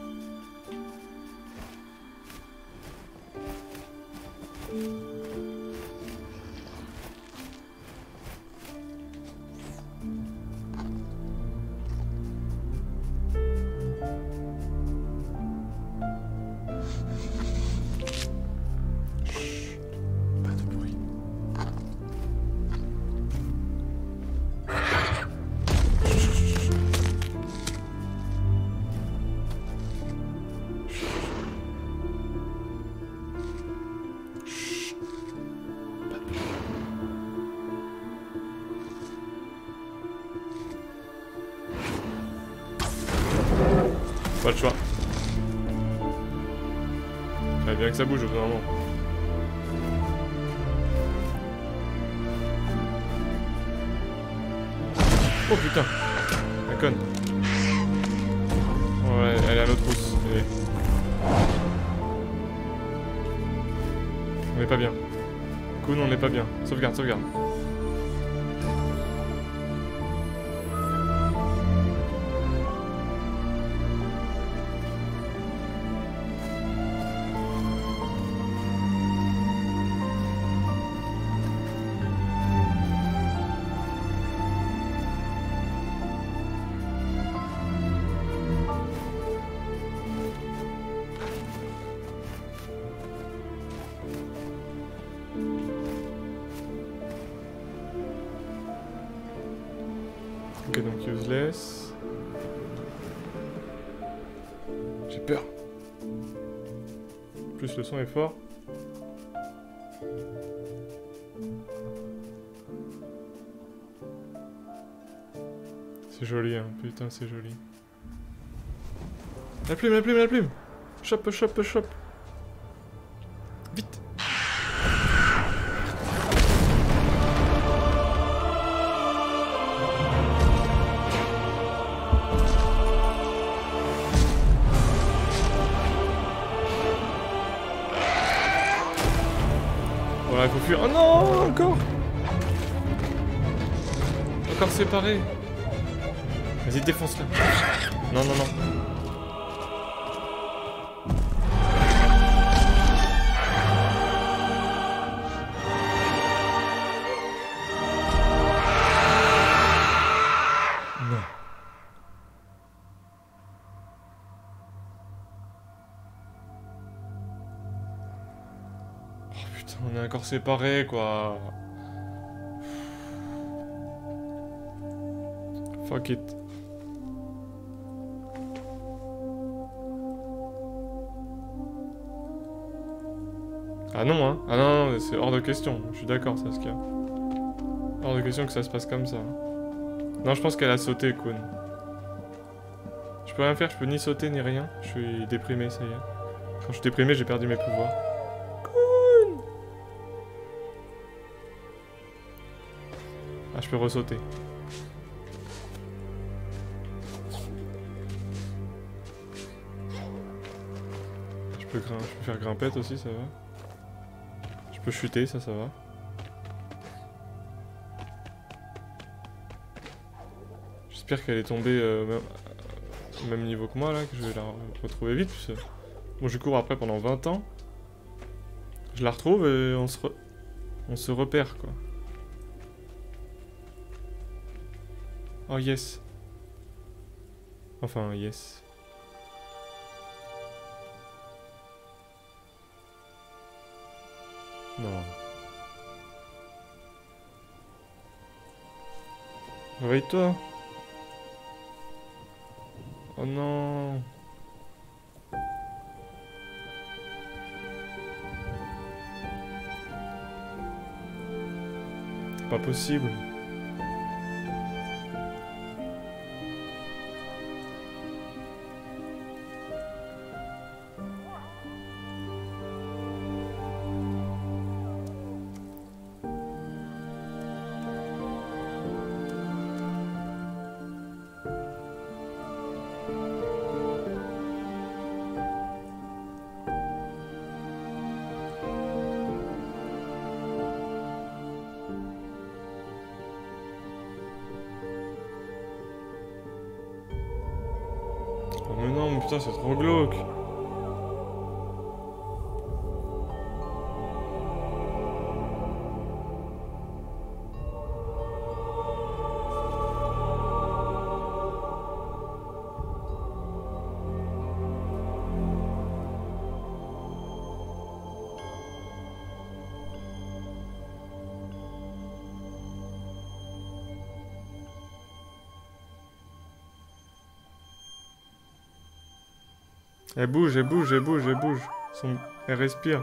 Pas le choix. Fallait bien que ça bouge au bout d'un moment. Oh putain. La conne. Ouais, elle est à l'autre rousse. On est pas bien. Kun, on est pas bien. Sauvegarde, sauvegarde. Ok, donc useless. J'ai peur. Plus le son est fort. C'est joli, hein. Putain, c'est joli. La plume, la plume, la plume! Chope, chope, chope! Vite! Voilà, il faut fuir. Oh non, encore! Encore séparé. Vas-y, défonce-la. Non, non, non. Non. Oh putain, on est encore séparés, quoi. Fuck it. Ah non, hein. Ah non, non c'est hors de question. Je suis d'accord, Saskia. Hors de question que ça se passe comme ça. Non, je pense qu'elle a sauté, Kun. Je peux rien faire, je peux ni sauter ni rien. Je suis déprimé, ça y est. Quand je suis déprimé, j'ai perdu mes pouvoirs. Kun! Ah, je peux ressauter. Je peux faire grimpette aussi, ça va. Je peux chuter, ça va. J'espère qu'elle est tombée au même niveau que moi, là, que je vais la retrouver vite. Puisque... Bon, je cours après pendant 20 ans. Je la retrouve et on se repère, quoi. Oh, yes. Enfin, yes. Non. Réveille-toi. Oh non. Pas possible. Oh mais non, mais putain, c'est trop glauque. Elle bouge, elle bouge, elle bouge, elle bouge. Elle respire.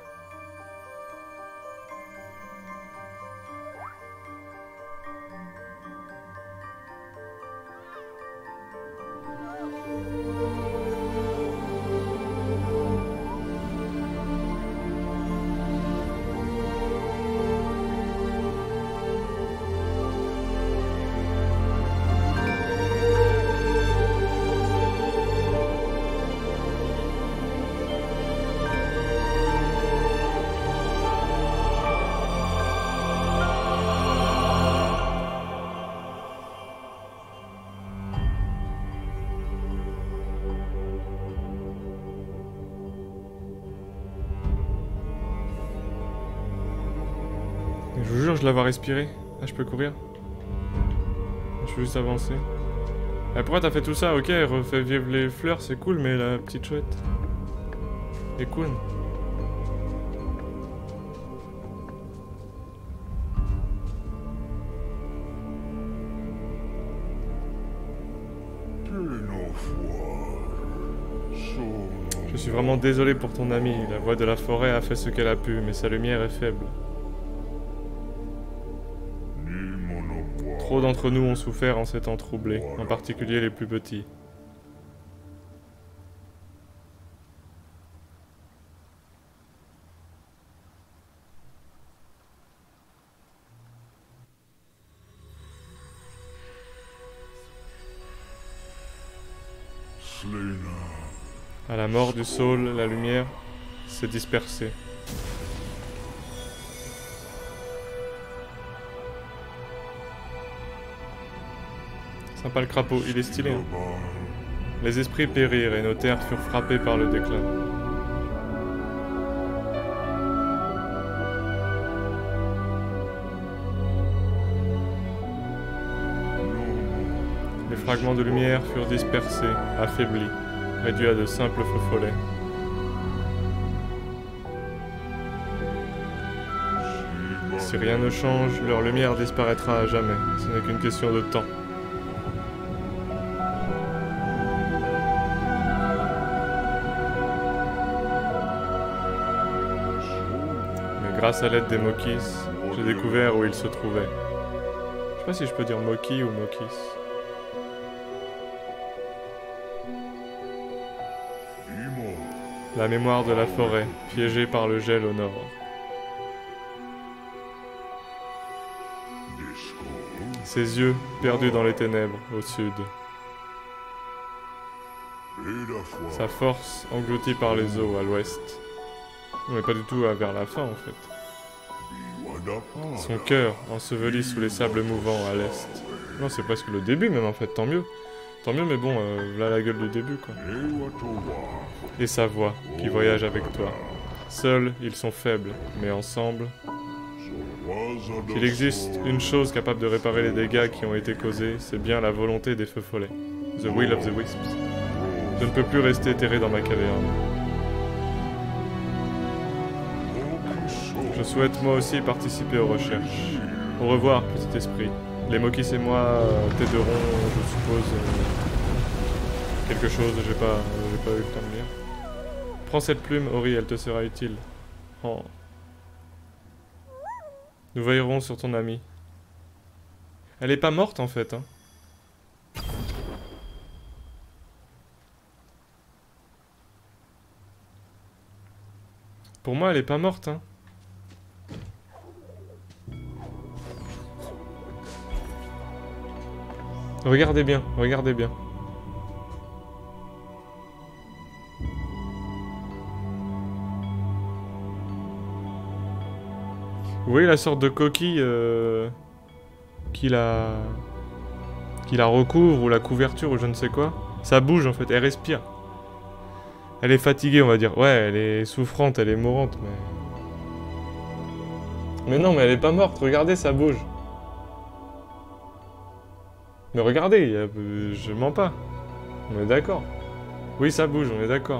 Je vous jure, je l'avais respiré. Ah, je peux courir. Je peux juste avancer. Ah, pourquoi t'as fait tout ça? Ok, refait vivre les fleurs, c'est cool, mais la petite chouette. Et cool. Je suis vraiment désolé pour ton ami. La voix de la forêt a fait ce qu'elle a pu, mais sa lumière est faible. Trop d'entre nous ont souffert en ces temps troublés, en particulier les plus petits. À la mort du Saul, la lumière s'est dispersée. Sympa le crapaud, il est stylé. Hein. Les esprits périrent et nos terres furent frappées par le déclin. Les fragments de lumière furent dispersés, affaiblis, réduits à de simples feux follets. Si rien ne change, leur lumière disparaîtra à jamais. Ce n'est qu'une question de temps. Mais grâce à l'aide des Mokis, j'ai découvert où ils se trouvaient. Je sais pas si je peux dire Moki ou Mokis. La mémoire de la forêt, piégée par le gel au nord. Ses yeux, perdus dans les ténèbres, au sud. Sa force, engloutie par les eaux, à l'ouest. On n'est pas du tout vers la fin, en fait. Son cœur, enseveli sous les sables mouvants, à l'est. Non, c'est presque le début, même, en fait, tant mieux. Tant mieux, mais bon, là la gueule du début, quoi. Et sa voix, qui voyage avec toi. Seuls, ils sont faibles, mais ensemble... S'il existe une chose capable de réparer les dégâts qui ont été causés, c'est bien la volonté des feux follets. The will of the wisps. Je ne peux plus rester terré dans ma caverne. Je souhaite moi aussi participer aux recherches. Au revoir, petit esprit. Les Mokis et moi t'aiderons, je suppose, quelque chose, j'ai pas eu le temps de lire. Prends cette plume, Ori, elle te sera utile. Oh. Nous veillerons sur ton amie. Elle est pas morte en fait, hein. Pour moi, elle est pas morte, hein. Regardez bien, regardez bien. Vous voyez la sorte de coquille qui la recouvre, ou la couverture, ou je ne sais quoi. Ça bouge en fait, elle respire. Elle est fatiguée, on va dire. Ouais, elle est souffrante, elle est mourante, mais... Mais non, mais elle est pas morte, regardez, ça bouge. Mais regardez, je mens pas. On est d'accord. Oui, ça bouge, on est d'accord.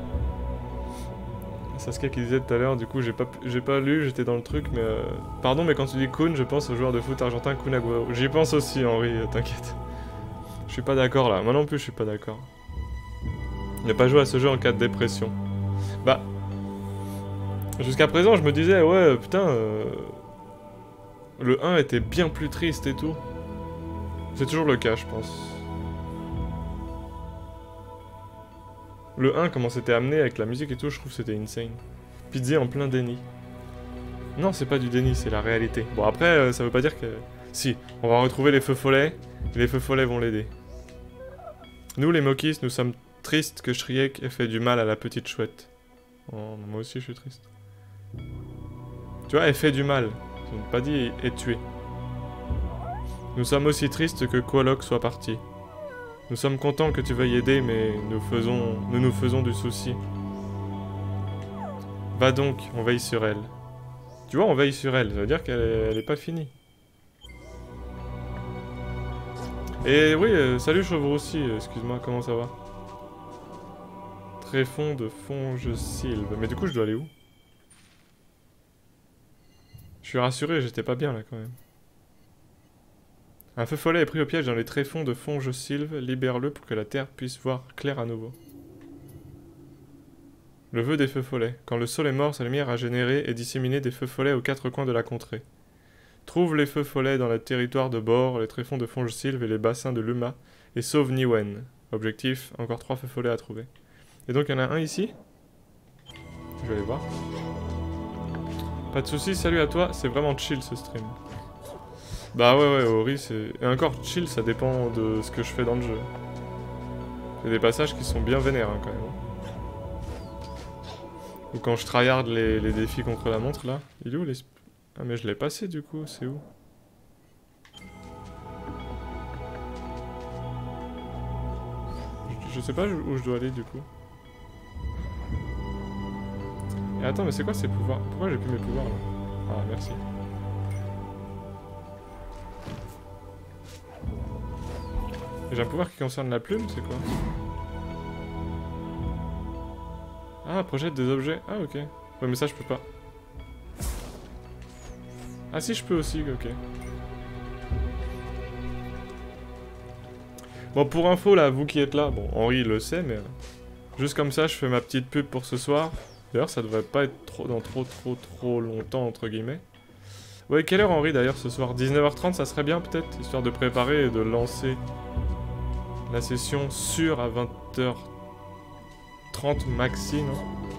Sasuke qui disait tout à l'heure, du coup j'ai pas lu, j'étais dans le truc, mais pardon, mais quand tu dis Kun, je pense au joueur de foot argentin Kun Agüero. J'y pense aussi, Henri, t'inquiète. Je suis pas d'accord là, moi non plus je suis pas d'accord. Ne pas jouer à ce jeu en cas de dépression. Bah, jusqu'à présent je me disais, ouais, putain, le 1 était bien plus triste et tout. C'est toujours le cas, je pense. Le 1, comment c'était amené avec la musique et tout, je trouve que c'était insane. Pizza en plein déni. Non, c'est pas du déni, c'est la réalité. Bon, après, ça veut pas dire que... Si, on va retrouver les feux follets, et les feux follets vont l'aider. Nous, les Mokis, nous sommes tristes que Shriek ait fait du mal à la petite chouette. Oh, moi aussi, je suis triste. Tu vois, elle fait du mal. Je n'ai pas dit « est tué ». Nous sommes aussi tristes que Quolock soit parti. Nous sommes contents que tu veuilles aider, mais nous nous faisons du souci. Va donc, on veille sur elle. Tu vois, on veille sur elle, ça veut dire qu'elle est pas finie. Et oui, salut Chevroussi, excuse-moi, comment ça va? Tréfond de Fonge-Sylve. Mais du coup, je dois aller où? Je suis rassuré, j'étais pas bien là quand même. Un feu follet est pris au piège dans les tréfonds de Fonge-Sylve. Libère-le pour que la terre puisse voir clair à nouveau. Le vœu des feux follets. Quand le sol est mort, sa lumière a généré et disséminé des feux follets aux quatre coins de la contrée. Trouve les feux follets dans le territoire de Bord, les tréfonds de Fonge-Sylve et les bassins de Luma, et sauve Niwen. Objectif, encore 3 feux follets à trouver. Et donc il y en a un ici. Je vais aller voir. Pas de soucis, salut à toi, c'est vraiment chill ce stream. Bah ouais, Ori, c'est... Et encore chill, ça dépend de ce que je fais dans le jeu. Il y a des passages qui sont bien vénères, hein, quand même. Ou quand je tryhard les défis contre la montre, là. Il est où les... Ah, mais je l'ai passé, du coup, c'est où? Je sais pas où je dois aller, du coup. Et attends, mais c'est quoi ces pouvoirs? Pourquoi j'ai plus mes pouvoirs, là? Ah, merci. J'ai un pouvoir qui concerne la plume, c'est quoi? Ah, projette des objets. Ah, ok. Ouais, mais ça, je peux pas. Ah si, je peux aussi, ok. Bon, pour info, là, vous qui êtes là, bon, Henri le sait, mais... juste comme ça, je fais ma petite pub pour ce soir. D'ailleurs, ça devrait pas être dans trop longtemps, entre guillemets. Ouais, quelle heure Henri d'ailleurs ce soir? 19h30 ça serait bien peut-être, histoire de préparer et de lancer la session sûre à 20h30 maxi, non?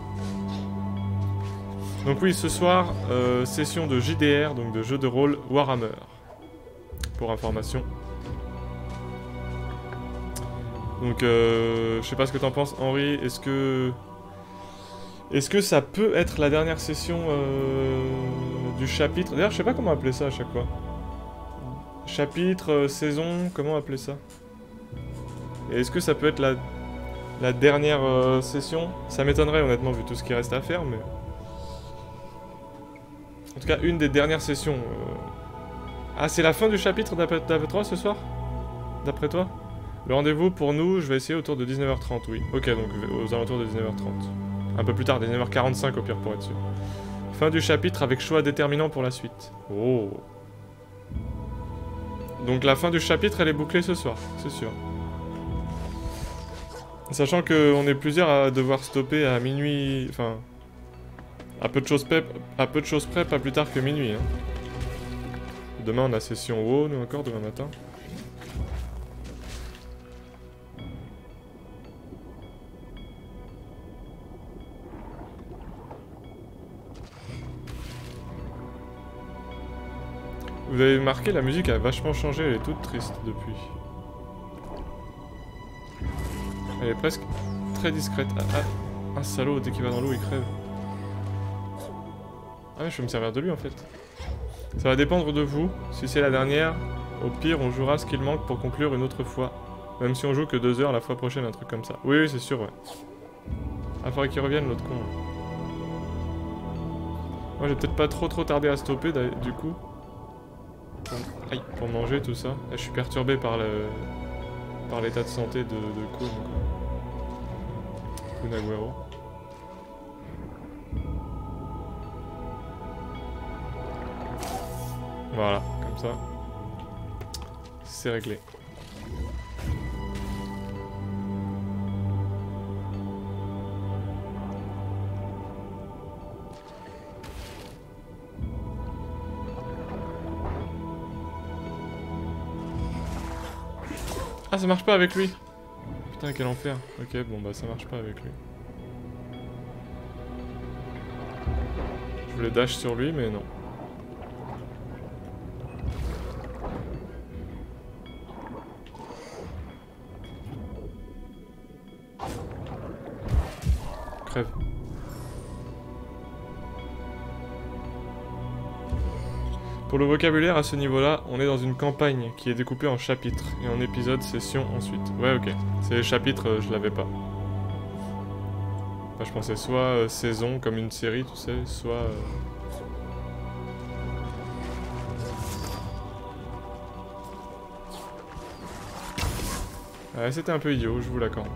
Donc oui, ce soir, session de JDR, donc de jeu de rôle Warhammer. Pour information. Donc je sais pas ce que t'en penses Henri, est-ce que ça peut être la dernière session du chapitre? D'ailleurs je sais pas comment appeler ça à chaque fois. Chapitre, saison, comment appeler ça? Et est-ce que ça peut être la dernière session? Ça m'étonnerait honnêtement vu tout ce qui reste à faire, mais... En tout cas une des dernières sessions. Ah c'est la fin du chapitre d'après toi ce soir? D'après toi? Le rendez-vous pour nous, je vais essayer autour de 19h30, oui. Ok, donc aux alentours de 19h30. Un peu plus tard, 19h45 au pire pour être sûr. Fin du chapitre avec choix déterminant pour la suite. Oh. Donc la fin du chapitre, elle est bouclée ce soir, c'est sûr. Sachant qu'on est plusieurs à devoir stopper à minuit... Enfin... À peu de choses près, pas plus tard que minuit. Hein. Demain, on a session WoW, nous encore, demain matin. Vous avez remarqué, la musique a vachement changé, elle est toute triste depuis. Elle est presque très discrète. Un salaud, dès qu'il va dans l'eau, il crève. Ah mais je peux me servir de lui en fait. Ça va dépendre de vous. Si c'est la dernière, au pire on jouera ce qu'il manque pour conclure une autre fois. Même si on joue que 2 heures la fois prochaine, un truc comme ça. Oui, oui c'est sûr, ouais. Ah, faudrait qu'il revienne l'autre con. Moi j'ai peut-être pas trop tardé à stopper du coup. Aïe, pour manger tout ça. Là, je suis perturbé par l'état de santé de Kun. Kun Agüero. Voilà, comme ça. C'est réglé. Ah, ça marche pas avec lui. Putain, quel enfer. Ok, bon bah ça marche pas avec lui. Je voulais dash sur lui, mais non. Crève. Pour le vocabulaire, à ce niveau-là, on est dans une campagne qui est découpée en chapitres et en épisodes, sessions ensuite. Ouais, ok. C'est les chapitres, je l'avais pas. Enfin, je pensais soit saison, comme une série, tu sais, soit... Ouais, c'était un peu idiot, je vous l'accorde.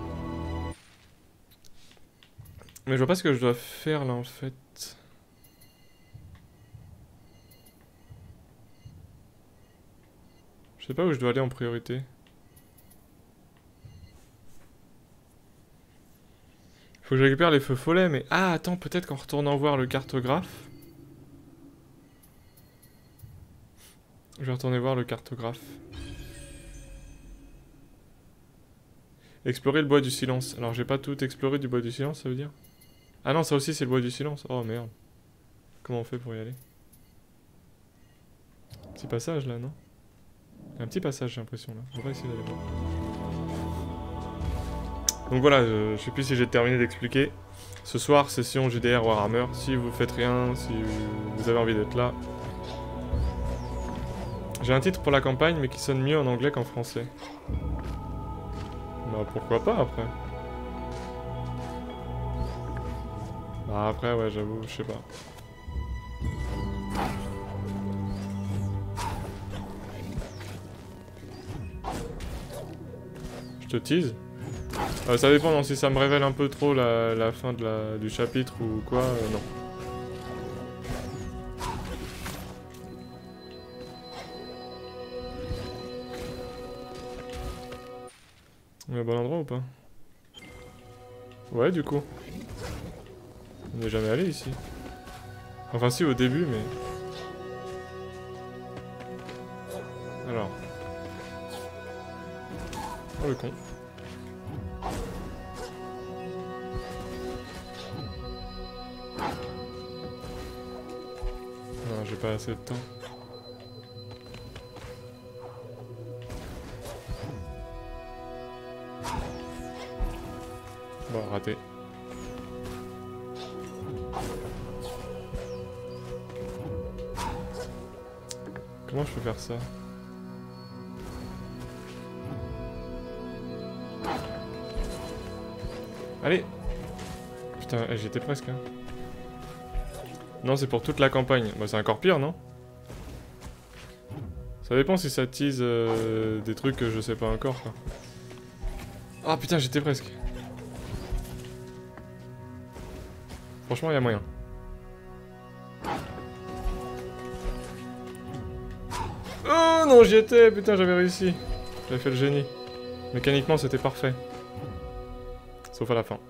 Mais je vois pas ce que je dois faire là en fait. Je sais pas où je dois aller en priorité. Faut que je récupère les feux follets, mais... Ah, attends, peut-être qu'en retournant voir le cartographe... Je vais retourner voir le cartographe. Explorer le bois du silence. Alors, j'ai pas tout exploré du bois du silence, ça veut dire? Ah non, ça aussi, c'est le bois du silence. Oh, merde. Comment on fait pour y aller? Petit passage, là, non? Il y a un petit passage, j'ai l'impression, là. On va essayer d'aller voir. Donc voilà, je sais plus si j'ai terminé d'expliquer. Ce soir, session JDR Warhammer. Si vous faites rien, si vous avez envie d'être là. J'ai un titre pour la campagne, mais qui sonne mieux en anglais qu'en français. Bah pourquoi pas, après. Bah après, ouais, j'avoue, je sais pas. Je te tease. Ça dépend, non, si ça me révèle un peu trop la fin du chapitre ou quoi, non. On est au bon endroit ou pas? Ouais, du coup. On n'est jamais allé ici. Enfin si, au début, mais... Alors. Oh le con. Non, j'ai pas assez de temps. Bon, raté. Comment je peux faire ça? Allez! Putain, j'étais presque, hein. Non, c'est pour toute la campagne. Bah, c'est encore pire, non? Ça dépend si ça tease des trucs que je sais pas encore, quoi. Ah putain, j'étais presque. Franchement, il y a moyen. Oh non, j'y étais! Putain, j'avais réussi. J'avais fait le génie. Mécaniquement, c'était parfait. Sauf à la fin.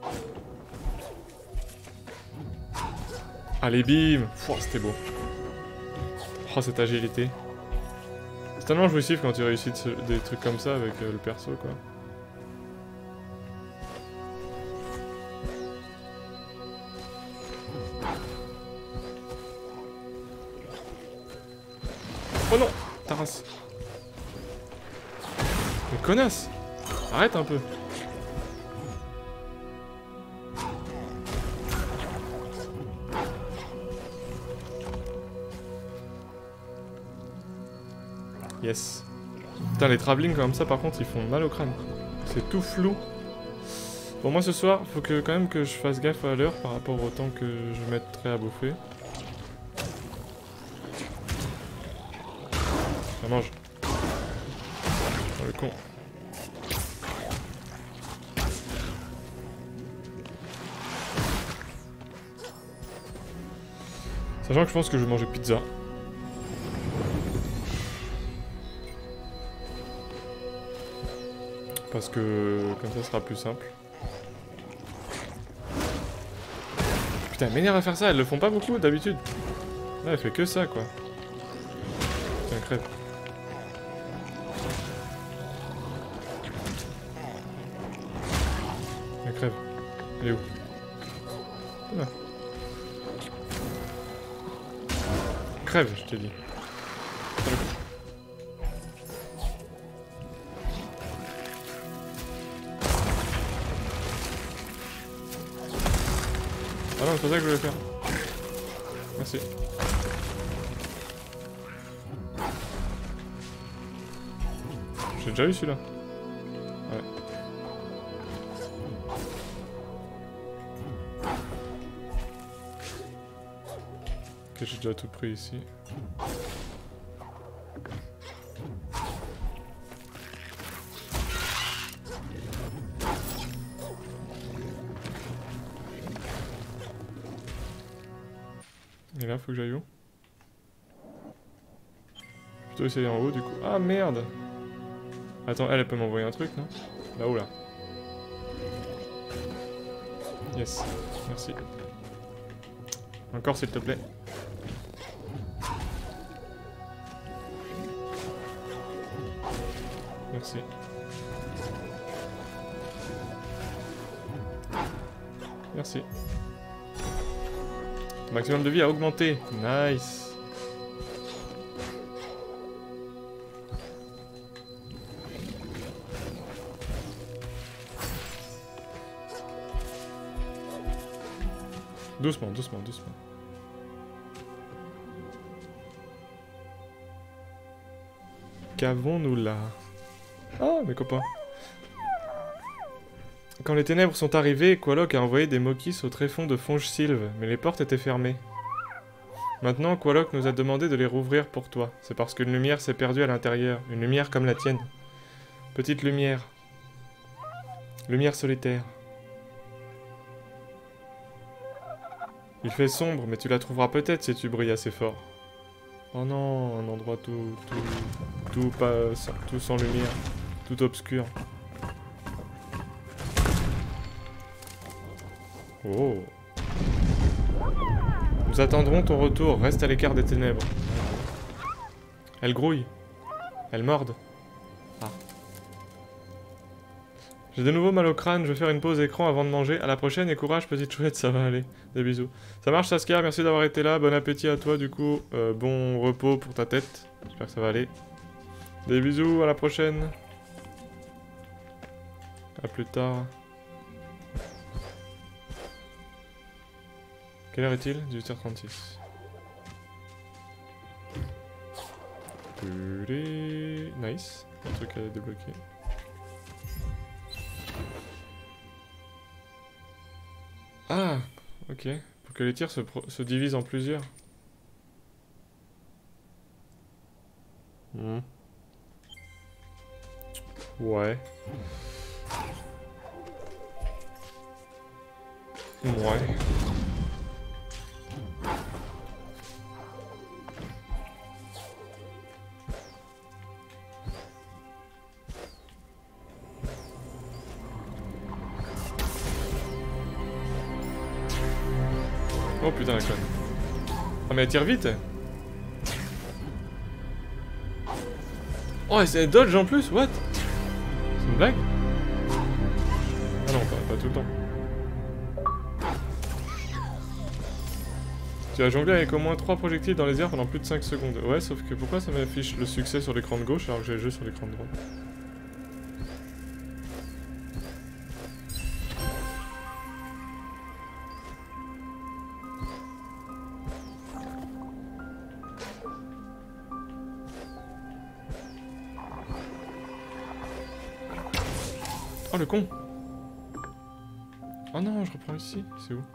Allez, bim! C'était beau. Oh, cette agilité. C'est tellement jouissif quand tu réussis des trucs comme ça avec le perso, quoi. Oh non! Ta race. Mais connasse! Arrête un peu. Yes. Putain, les travelling comme ça, par contre, ils font mal au crâne. C'est tout flou. Bon, moi, ce soir, faut que quand même que je fasse gaffe à l'heure par rapport au temps que je mettrai à bouffer. Ça mange. Oh, le con. Sachant que je pense que je vais manger pizza. Parce que comme ça, ce sera plus simple. Putain, elle m'énerve à faire ça, elles le font pas beaucoup d'habitude. Là, elle fait que ça, quoi. Putain, crève. Elle crève. Elle est où? Là. Crève, je t'ai dit. Ah non, c'est pas ça que je voulais faire. Merci. J'ai déjà eu celui-là. Ouais. Ok, j'ai déjà tout pris ici. Et là, faut que j'aille où? Plutôt essayer en haut du coup. Ah merde! Attends, elle peut m'envoyer un truc, non? Là-haut, là. Yes, merci. Encore s'il te plaît. Merci. Merci. Ton maximum de vie a augmenté. Nice. Doucement, doucement, doucement. Qu'avons-nous là? Oh, mes copains. Quand les ténèbres sont arrivées, Qualoc a envoyé des Mokis au tréfonds de Fonge-Sylve, mais les portes étaient fermées. Maintenant, Qualoc nous a demandé de les rouvrir pour toi. C'est parce qu'une lumière s'est perdue à l'intérieur. Une lumière comme la tienne. Petite lumière. Lumière solitaire. Il fait sombre, mais tu la trouveras peut-être si tu brilles assez fort. Oh non, un endroit tout sans lumière. Tout obscur. Oh. Nous attendrons ton retour, reste à l'écart des ténèbres. Elle grouille. Elles mordent. Ah. J'ai de nouveau mal au crâne, je vais faire une pause écran avant de manger. À la prochaine et courage petite chouette, ça va aller. Des bisous. Ça marche Saskia, merci d'avoir été là. Bon appétit à toi du coup. Bon repos pour ta tête. J'espère que ça va aller. Des bisous, à la prochaine. A plus tard. Quelle heure est-il? 18h36. Nice. Un truc à débloquer. Ah, ok. Pour que les tirs se divisent en plusieurs. Hmm. Ouais. Ouais. Oh putain la conne. Ah mais elle tire vite. Oh elle dodge en plus, what? C'est une blague? Ah non, pas tout le temps. Tu as jonglé avec au moins 3 projectiles dans les airs pendant plus de 5 secondes. Ouais, sauf que pourquoi ça m'affiche le succès sur l'écran de gauche alors que j'ai le jeu sur l'écran de droite? Oh le con! Oh non, je reprends ici. C'est où?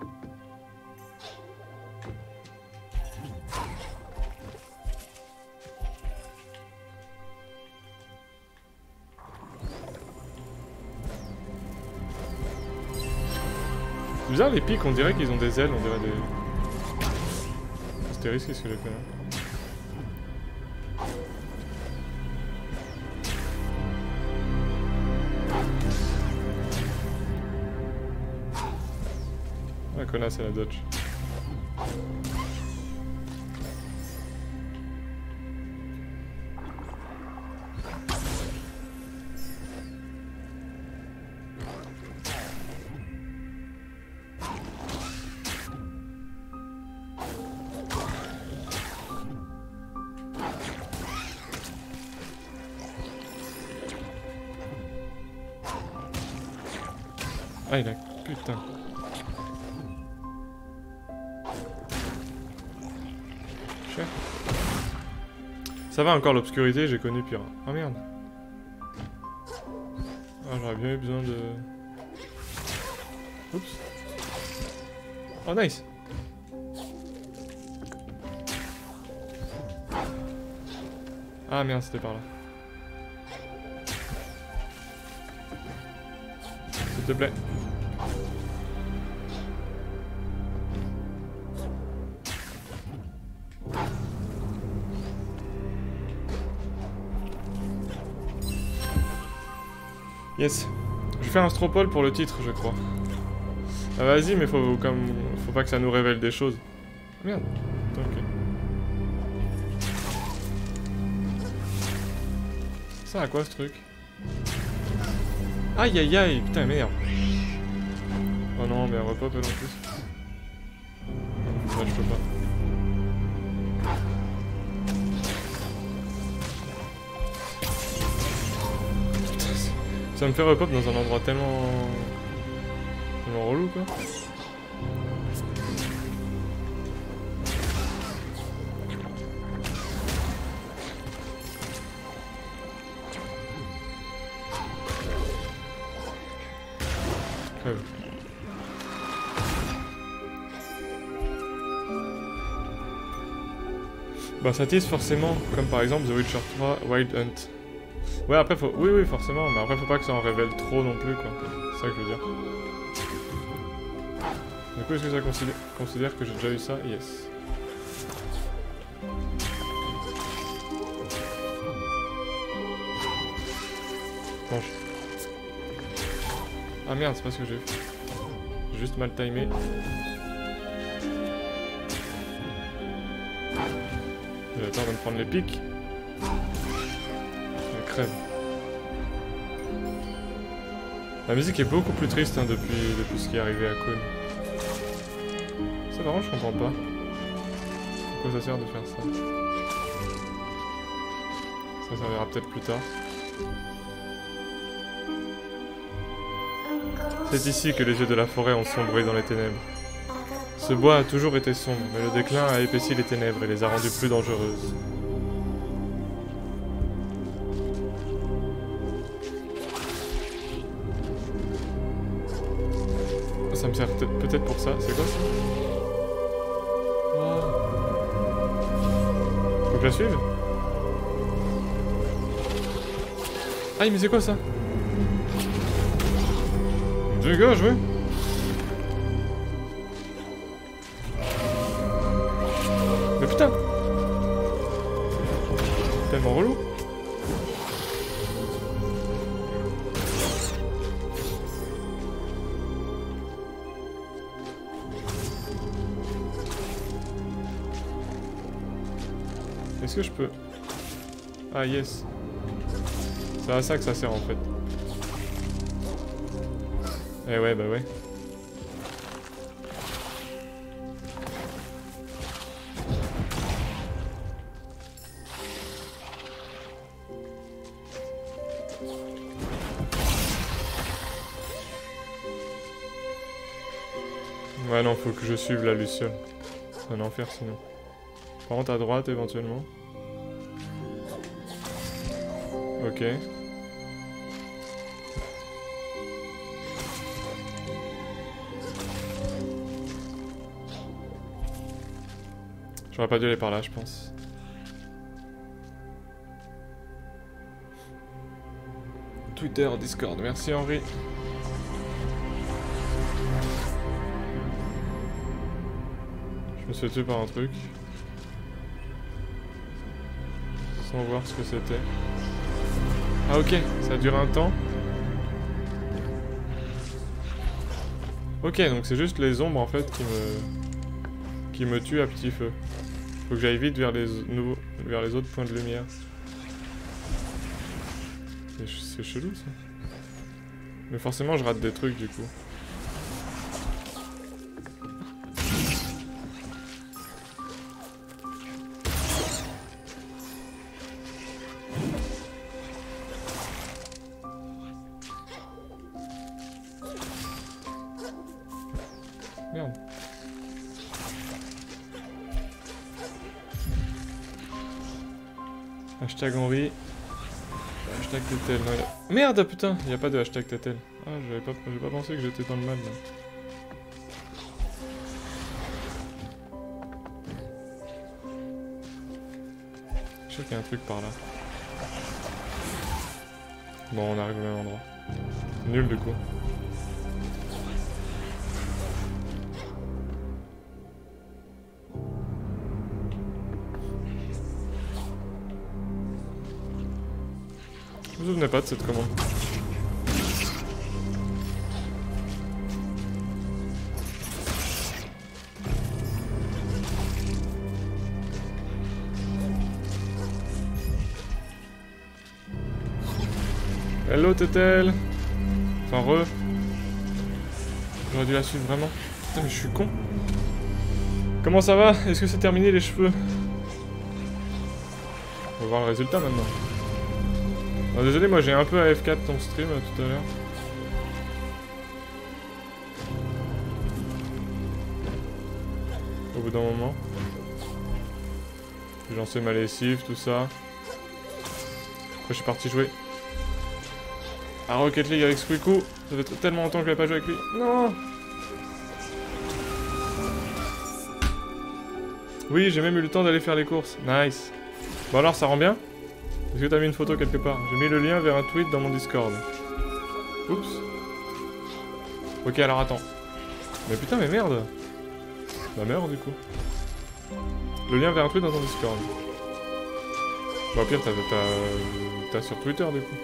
C'est bizarre les pics, on dirait qu'ils ont des ailes, on dirait des... Astérisque, qu'est-ce que j'ai fait là? Ah connasse, c'est la dodge. Ah il a... Putain. Cher. Ça va encore l'obscurité, j'ai connu pire. Ah merde. Ah j'aurais bien eu besoin de... Oups. Oh nice. Ah merde, c'était par là. S'il te plaît. Yes. Je fais un stropole pour le titre, je crois. Ah vas-y, mais faut pas que ça nous révèle des choses. Ah, merde. Ok. Ça à quoi ce truc? Aïe aïe aïe, putain merde. Oh non, mais repop elle en plus. Ouais, je peux pas. Ça me fait repop dans un endroit tellement relou quoi. Bah ça tease forcément, comme par exemple The Witcher 3 Wild Hunt. Ouais après faut... Oui forcément, mais après faut pas que ça en révèle trop non plus quoi. C'est ça que je veux dire. Du coup est-ce que ça considère que j'ai déjà eu ça? Yes. Bon, ah merde, c'est pas ce que j'ai fait. J'ai juste mal timé. J'ai le temps de me prendre les pics. crève. La musique est beaucoup plus triste hein, depuis ce qui est arrivé à Cône. Ça par contre je comprends pas. Pourquoi ça sert de faire ça? Ça servira peut-être plus tard. C'est ici que les yeux de la forêt ont sombré dans les ténèbres. Ce bois a toujours été sombre, mais le déclin a épaissi les ténèbres et les a rendues plus dangereuses. Ça me sert peut-être pour ça. C'est quoi ça? Wow. Faut que je la suive? Aïe, mais c'est quoi ça? Dieu, gars, joué. Mais putain! Tellement relou. Est-ce que je peux... Ah yes. C'est à ça que ça sert en fait. Eh ouais, bah ouais. Ouais non, faut que je suive la Luciole. C'est un enfer sinon. Par contre à droite éventuellement. Ok. J'aurais pas dû aller par là, je pense. Twitter, Discord, merci Henri. Je me suis tué par un truc. Sans voir ce que c'était. Ah ok, ça a duré un temps. Ok, donc c'est juste les ombres en fait qui me tuent à petit feu. Faut que j'aille vite vers les autres points de lumière. C'est chelou ça. Mais forcément je rate des trucs du coup. Merde. Hashtag Henri. Hashtag Tetel. Merde putain, il n'y a pas de hashtag Tetel. Ah, j'ai pas pensé que j'étais dans le mal là. Je sais qu'il y a un truc par là. Bon, on arrive au même endroit. Nul du coup. Je me souvenais pas de cette commande. Hello Tetel. Enfin re. J'aurais dû la suivre vraiment. Putain mais je suis con. Comment ça va? Est-ce que c'est terminé les cheveux? On va voir le résultat maintenant. Oh, désolé, moi j'ai un peu AF4 ton stream tout à l'heure. Au bout d'un moment. J'ai lancé ma lessive, tout ça. Après je suis parti jouer à Rocket League avec Squeakou. Ça fait tellement longtemps que je n'avais pas joué avec lui. Non! Oui, j'ai même eu le temps d'aller faire les courses. Nice. Bon alors, ça rend bien? Est-ce que t'as mis une photo quelque part? J'ai mis le lien vers un tweet dans mon Discord. Oups. Ok, alors attends. Mais putain, mais merde. Bah merde du coup. Le lien vers un tweet dans ton Discord. Bah au pire, t'as sur Twitter du coup.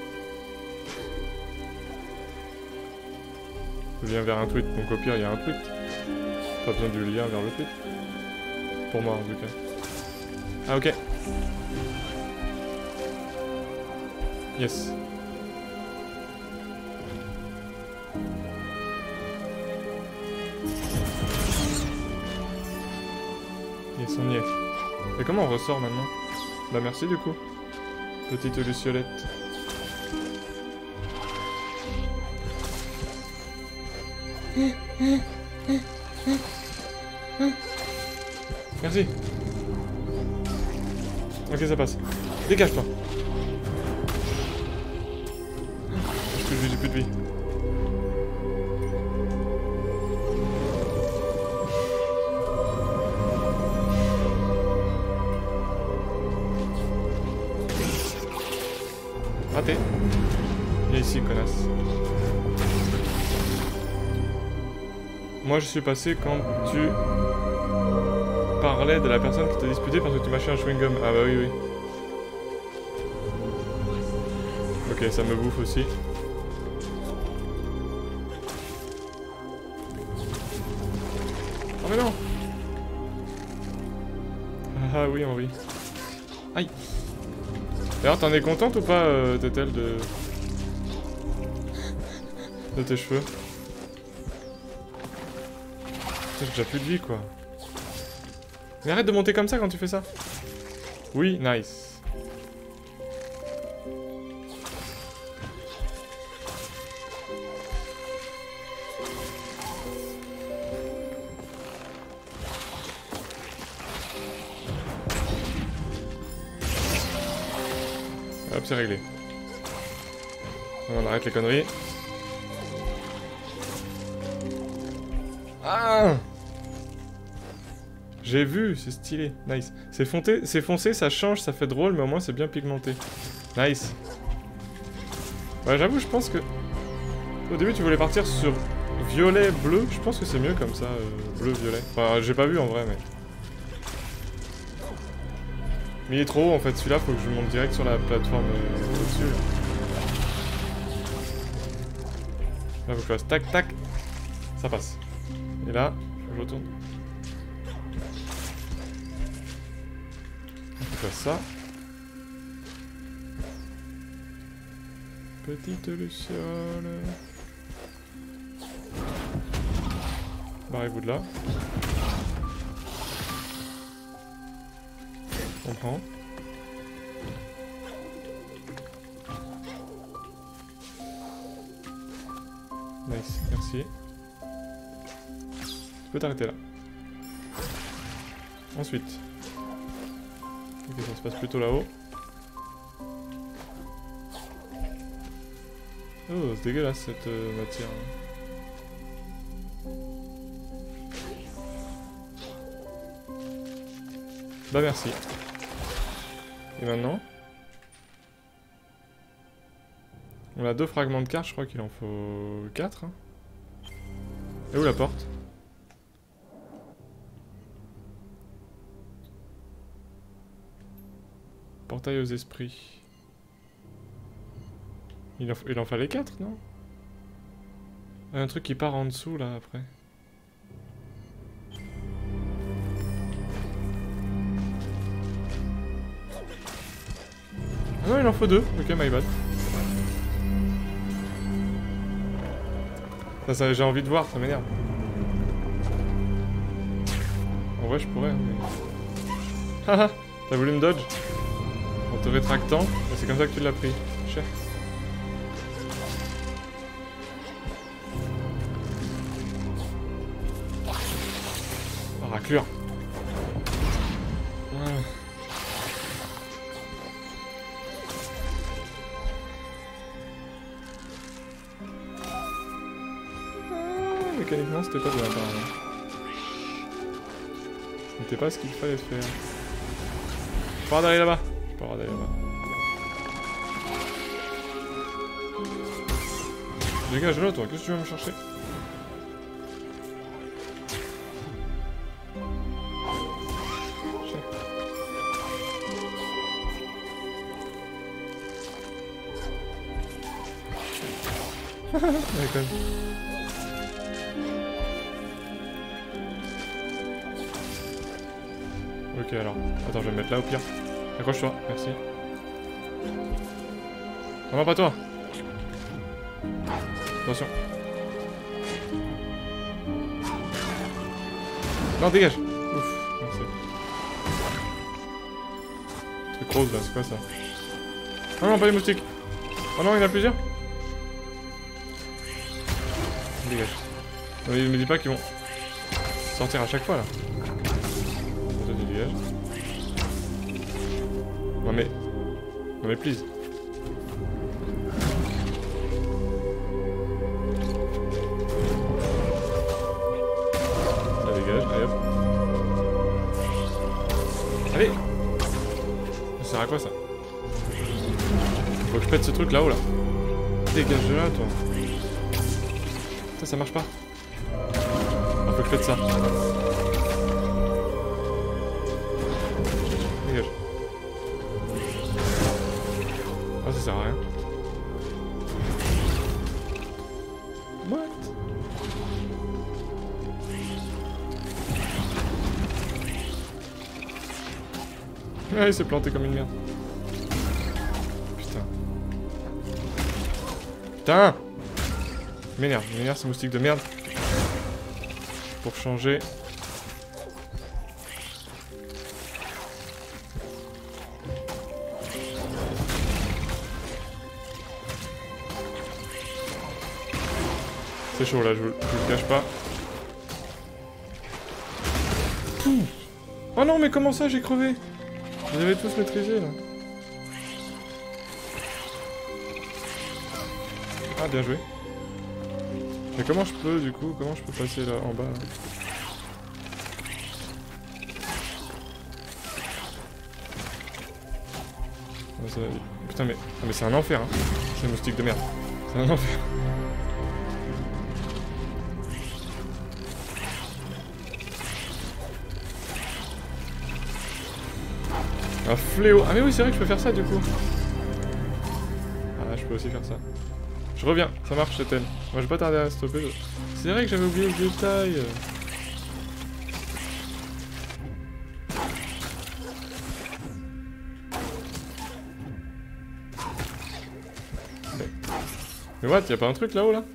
Le lien vers un tweet, donc au pire, il y a un tweet. Pas besoin du lien vers le tweet. Pour moi en tout cas. Ah ok. Yes. Yes, on y est. Et comment on ressort maintenant? Bah merci du coup. Petite Luciolette. Merci. Ok, ça passe. Dégage-toi. J'ai plus de vie. Raté. Viens ici, connasse. Moi, je suis passé quand tu parlais de la personne qui t'a disputé parce que tu mâchais un chewing-gum. Ah bah oui, oui. Ok, ça me bouffe aussi. Oh mais non. Ah oui, Henri. Aïe. D'ailleurs, t'en es contente ou pas, Tetel, de tes cheveux? J'ai déjà plus de vie, quoi. Mais arrête de monter comme ça quand tu fais ça. Oui, nice. Hop, c'est réglé. On arrête les conneries. Ah! J'ai vu, c'est stylé. Nice. C'est foncé, ça change, ça fait drôle, mais au moins c'est bien pigmenté. Nice. Ouais, j'avoue, je pense que... Au début, tu voulais partir sur violet-bleu. Je pense que c'est mieux comme ça, bleu-violet. Enfin, j'ai pas vu en vrai, mais... Mais il est trop haut en fait, celui-là faut que je monte direct sur la plateforme au-dessus. Là faut que je fasse tac tac, ça passe. Et là, faut que je retourne. Faut que je fasse ça. Petite luciole. Barrez-vous de là. On prend. Nice, merci. Tu peux t'arrêter là. Ensuite. Ok, ça se passe plutôt là-haut. Oh, c'est dégueulasse cette matière. Bah merci. Et maintenant? On a 2 fragments de carte, je crois qu'il en faut 4. Hein. Et où la porte? Portail aux esprits. Il en fallait 4, non? Il y a un truc qui part en dessous, là, après. Ah non, il en faut 2. Ok, my bad. Ça j'ai envie de voir, ça m'énerve. En vrai, je pourrais, hein, mais... Haha, t'as voulu me dodge? En te rétractant, mais c'est comme ça que tu l'as pris. Cher. Oh, raclure. Voilà. Mécaniquement, c'était pas bien apparemment. C'était pas ce qu'il fallait faire. Je peux d'aller là-bas. Je peux d'aller là-bas. Dégage-le toi, qu'est-ce que tu veux me chercher? D'accord. Ok alors, attends je vais me mettre là au pire. Accroche-toi, merci. Oh non, pas toi. Attention. Non, dégage. Ouf, merci. Truc rose là, c'est quoi ça? Oh non, pas les moustiques. Oh non, il y en a plusieurs. Dégage. Non, mais me dis pas qu'ils vont sortir à chaque fois là. Toi, tu dégages. Non mais... Non mais please. Ça dégage, allez hop. Allez. Ça sert à quoi ça? Faut que je pète ce truc là-haut là. Dégage de là toi. Ça marche pas. Ah, faut que je pète ça. Dégage. Ah, ça sert à rien. What? Ouais, il s'est planté comme une merde. Putain. Putain! M'énerve ce moustique de merde. Pour changer. C'est chaud là, je vous le cache pas. Oh non, mais comment ça j'ai crevé? Vous avez tous maîtrisé là. Ah, bien joué. Mais comment je peux du coup? Comment je peux passer là en bas là? Putain mais... Ah, mais c'est un enfer hein. C'est un moustique de merde. C'est un enfer. Un fléau. Ah mais oui c'est vrai que je peux faire ça du coup. Ah je peux aussi faire ça. Je reviens, ça marche cette haine. Moi je vais pas tarder à stopper. C'est vrai que j'avais oublié ce détail. Mais what, y'a pas un truc là-haut là?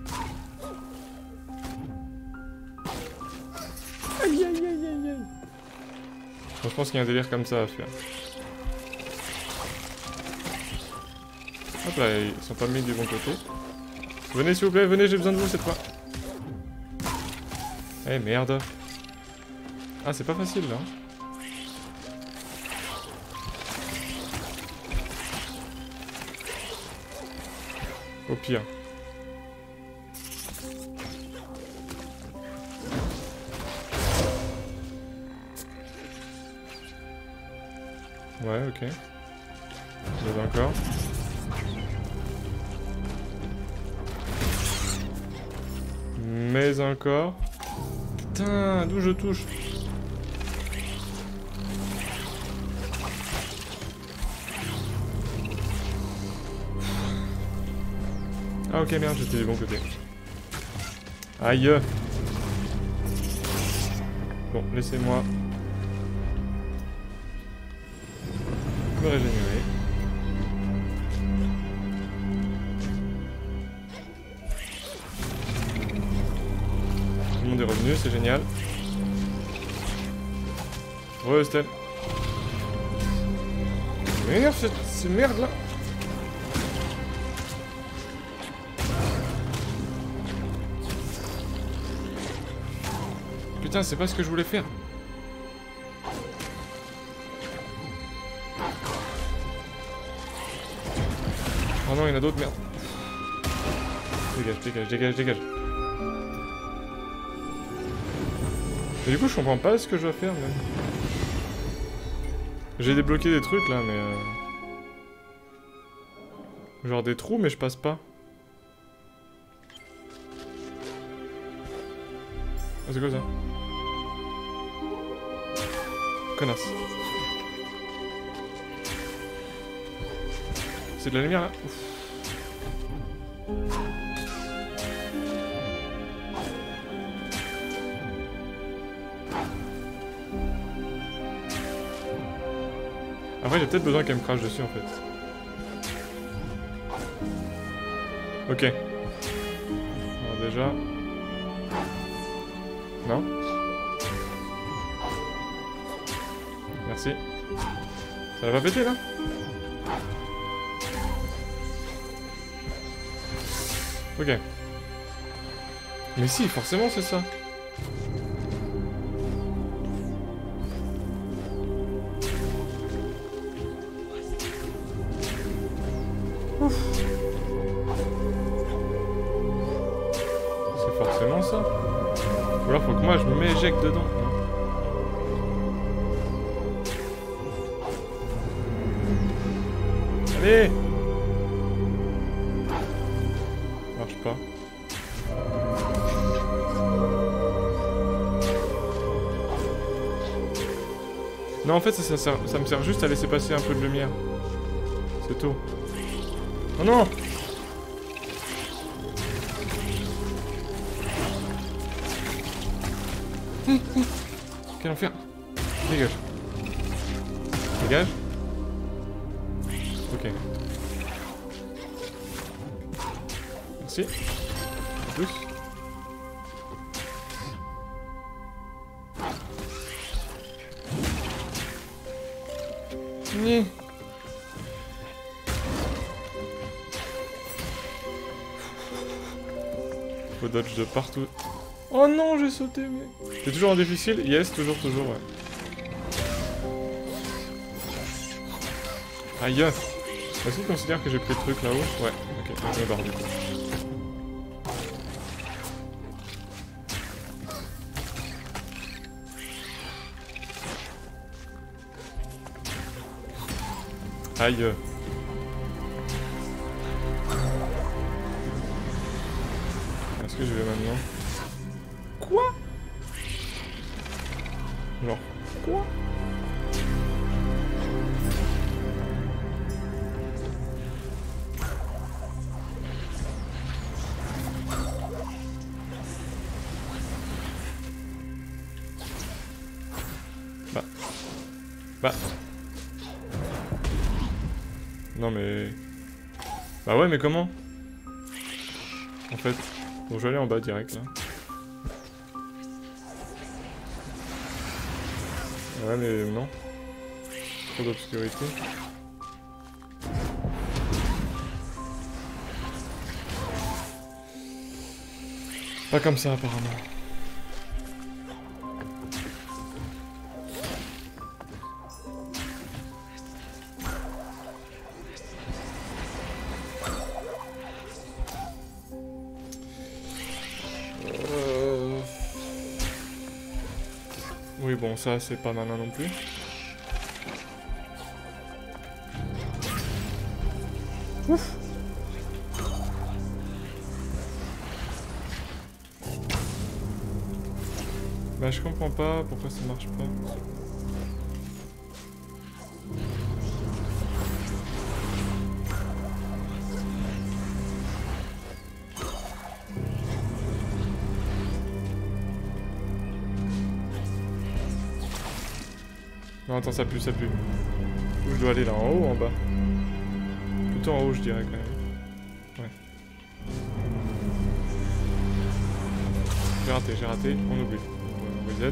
Aïe aïe aïe aïe aïe. Bon, je pense qu'il y a un délire comme ça à faire. Hop là, ils sont pas mis du bon côté. Venez s'il vous plaît, venez, j'ai besoin de vous cette fois. Eh merde. Ah c'est pas facile là. Au pire. Ouais, ok. Vous avez encore. Mais encore. Putain, d'où je touche? Ah ok merde, j'étais du bon côté. Aïe. Bon, laissez-moi me régénérer. Tout le monde est revenu, c'est génial. Re Estelle. M'énerve cette merde là. Putain, c'est pas ce que je voulais faire. Oh non, il y en a d'autres, merde. Dégage, dégage, dégage, dégage. Et du coup, je comprends pas ce que je dois faire, même. J'ai débloqué des trucs, là, mais... Genre des trous, mais je passe pas. Ah, c'est quoi ça? Connasse. C'est de la lumière là. Ouf. Après j'ai peut-être besoin qu'elle me crache dessus en fait. Ok. Alors déjà... Non. Merci. Ça va pas péter là? Ok. Mais si, forcément c'est ça. Ouf. C'est forcément ça. Ou alors faut que moi je m'éjecte dedans. Allez! Marche pas. Non, en fait, ça me sert juste à laisser passer un peu de lumière. C'est tout. Oh non! Quel enfer! Dégage. Dégage. Ok. Merci. En plus. Ni. Faut dodge de partout. Oh non, j'ai sauté, mais... T'es toujours en difficile? Yes, toujours, ouais. Aïe. Est-ce que tu considères que j'ai pris le truc là-haut? Ouais, ok, je me barre du coup. Aïe. Est-ce que je vais maintenant? Quoi? Genre, quoi? Bah. Non mais... Bah ouais, mais comment? En fait... Bon, je vais aller en bas direct, là. Ouais, mais non. Trop d'obscurité. Pas comme ça, apparemment. Oui, bon, ça, c'est pas malin non plus. Ouf. Bah, je comprends pas pourquoi ça marche pas. Non, attends, ça pue, ça pue. Où je dois aller là, en haut ou en bas? Plutôt en haut, je dirais quand même. Ouais. J'ai raté, on oublie. On reset.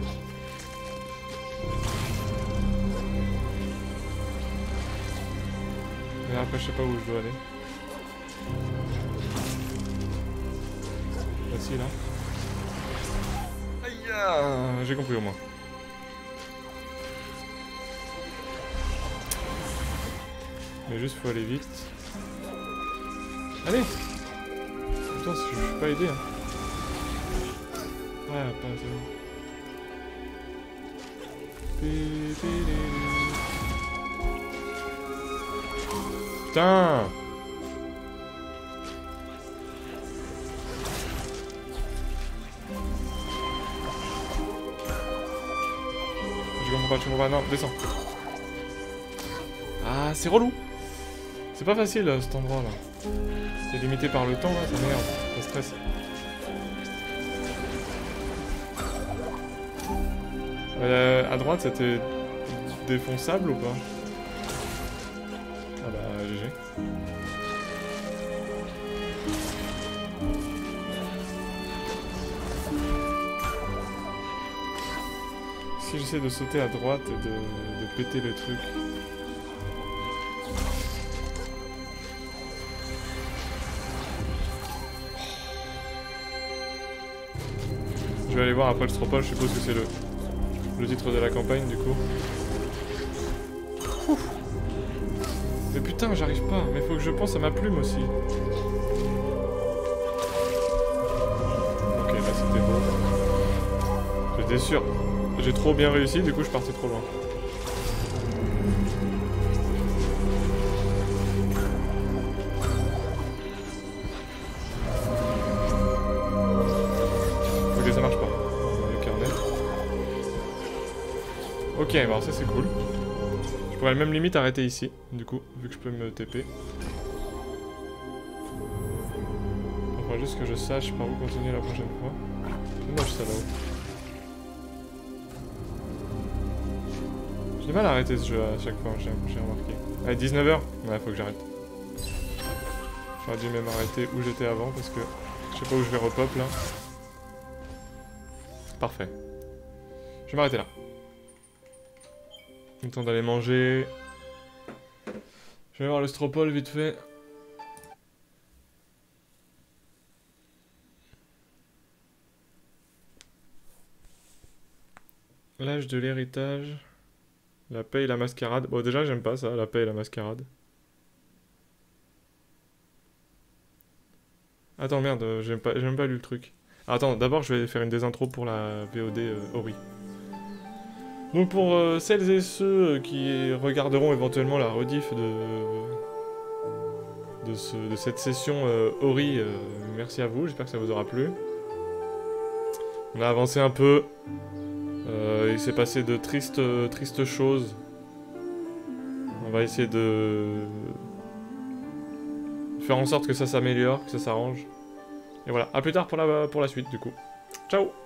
Mais après, je sais pas où je dois aller. Voici là. Aïe, j'ai compris au moins. Mais juste faut aller vite. Allez! Putain, je suis pas aidé hein. Ah, pas assez. Putain! Je comprends pas, non, descends. Ah, c'est relou! C'est pas facile cet endroit là. C'est limité par le temps là, ça m'énerve, ça stresse. À droite c'était défonçable ou pas? Ah bah GG. si j'essaie de sauter à droite et de péter le truc. Je vais aller voir après le Stropole, je suppose que c'est le titre de la campagne du coup. Ouf. Mais putain, j'arrive pas, mais faut que je pense à ma plume aussi. Ok, là c'était bon. J'étais sûr. J'ai trop bien réussi, du coup je suis parti trop loin. Ok, ça marche pas. Le carnet. Ok, bon ça c'est cool. Je pourrais même limite arrêter ici, du coup, vu que je peux me TP. Il faudra juste que je sache par où continuer la prochaine fois. C'est moche ça là-haut. J'ai du mal à arrêter ce jeu à chaque fois, j'ai remarqué. Allez, 19h. Ouais, faut que j'arrête. J'aurais dû même arrêter où j'étais avant parce que je sais pas où je vais repop là. Parfait. Je vais m'arrêter là. Le temps d'aller manger. Je vais voir le Stropole vite fait. L'âge de l'héritage. La paix et la mascarade. Bon, déjà, j'aime pas ça, la paix et la mascarade. Attends, merde, j'ai même pas lu le truc. Attends, d'abord, je vais faire une désintro pour la VOD Ori. Donc, pour celles et ceux qui regarderont éventuellement la rediff de cette session Ori, merci à vous, j'espère que ça vous aura plu. On a avancé un peu. Il s'est passé de tristes choses. On va essayer de faire en sorte que ça s'améliore, que ça s'arrange. Et voilà, à plus tard pour la suite du coup. Ciao!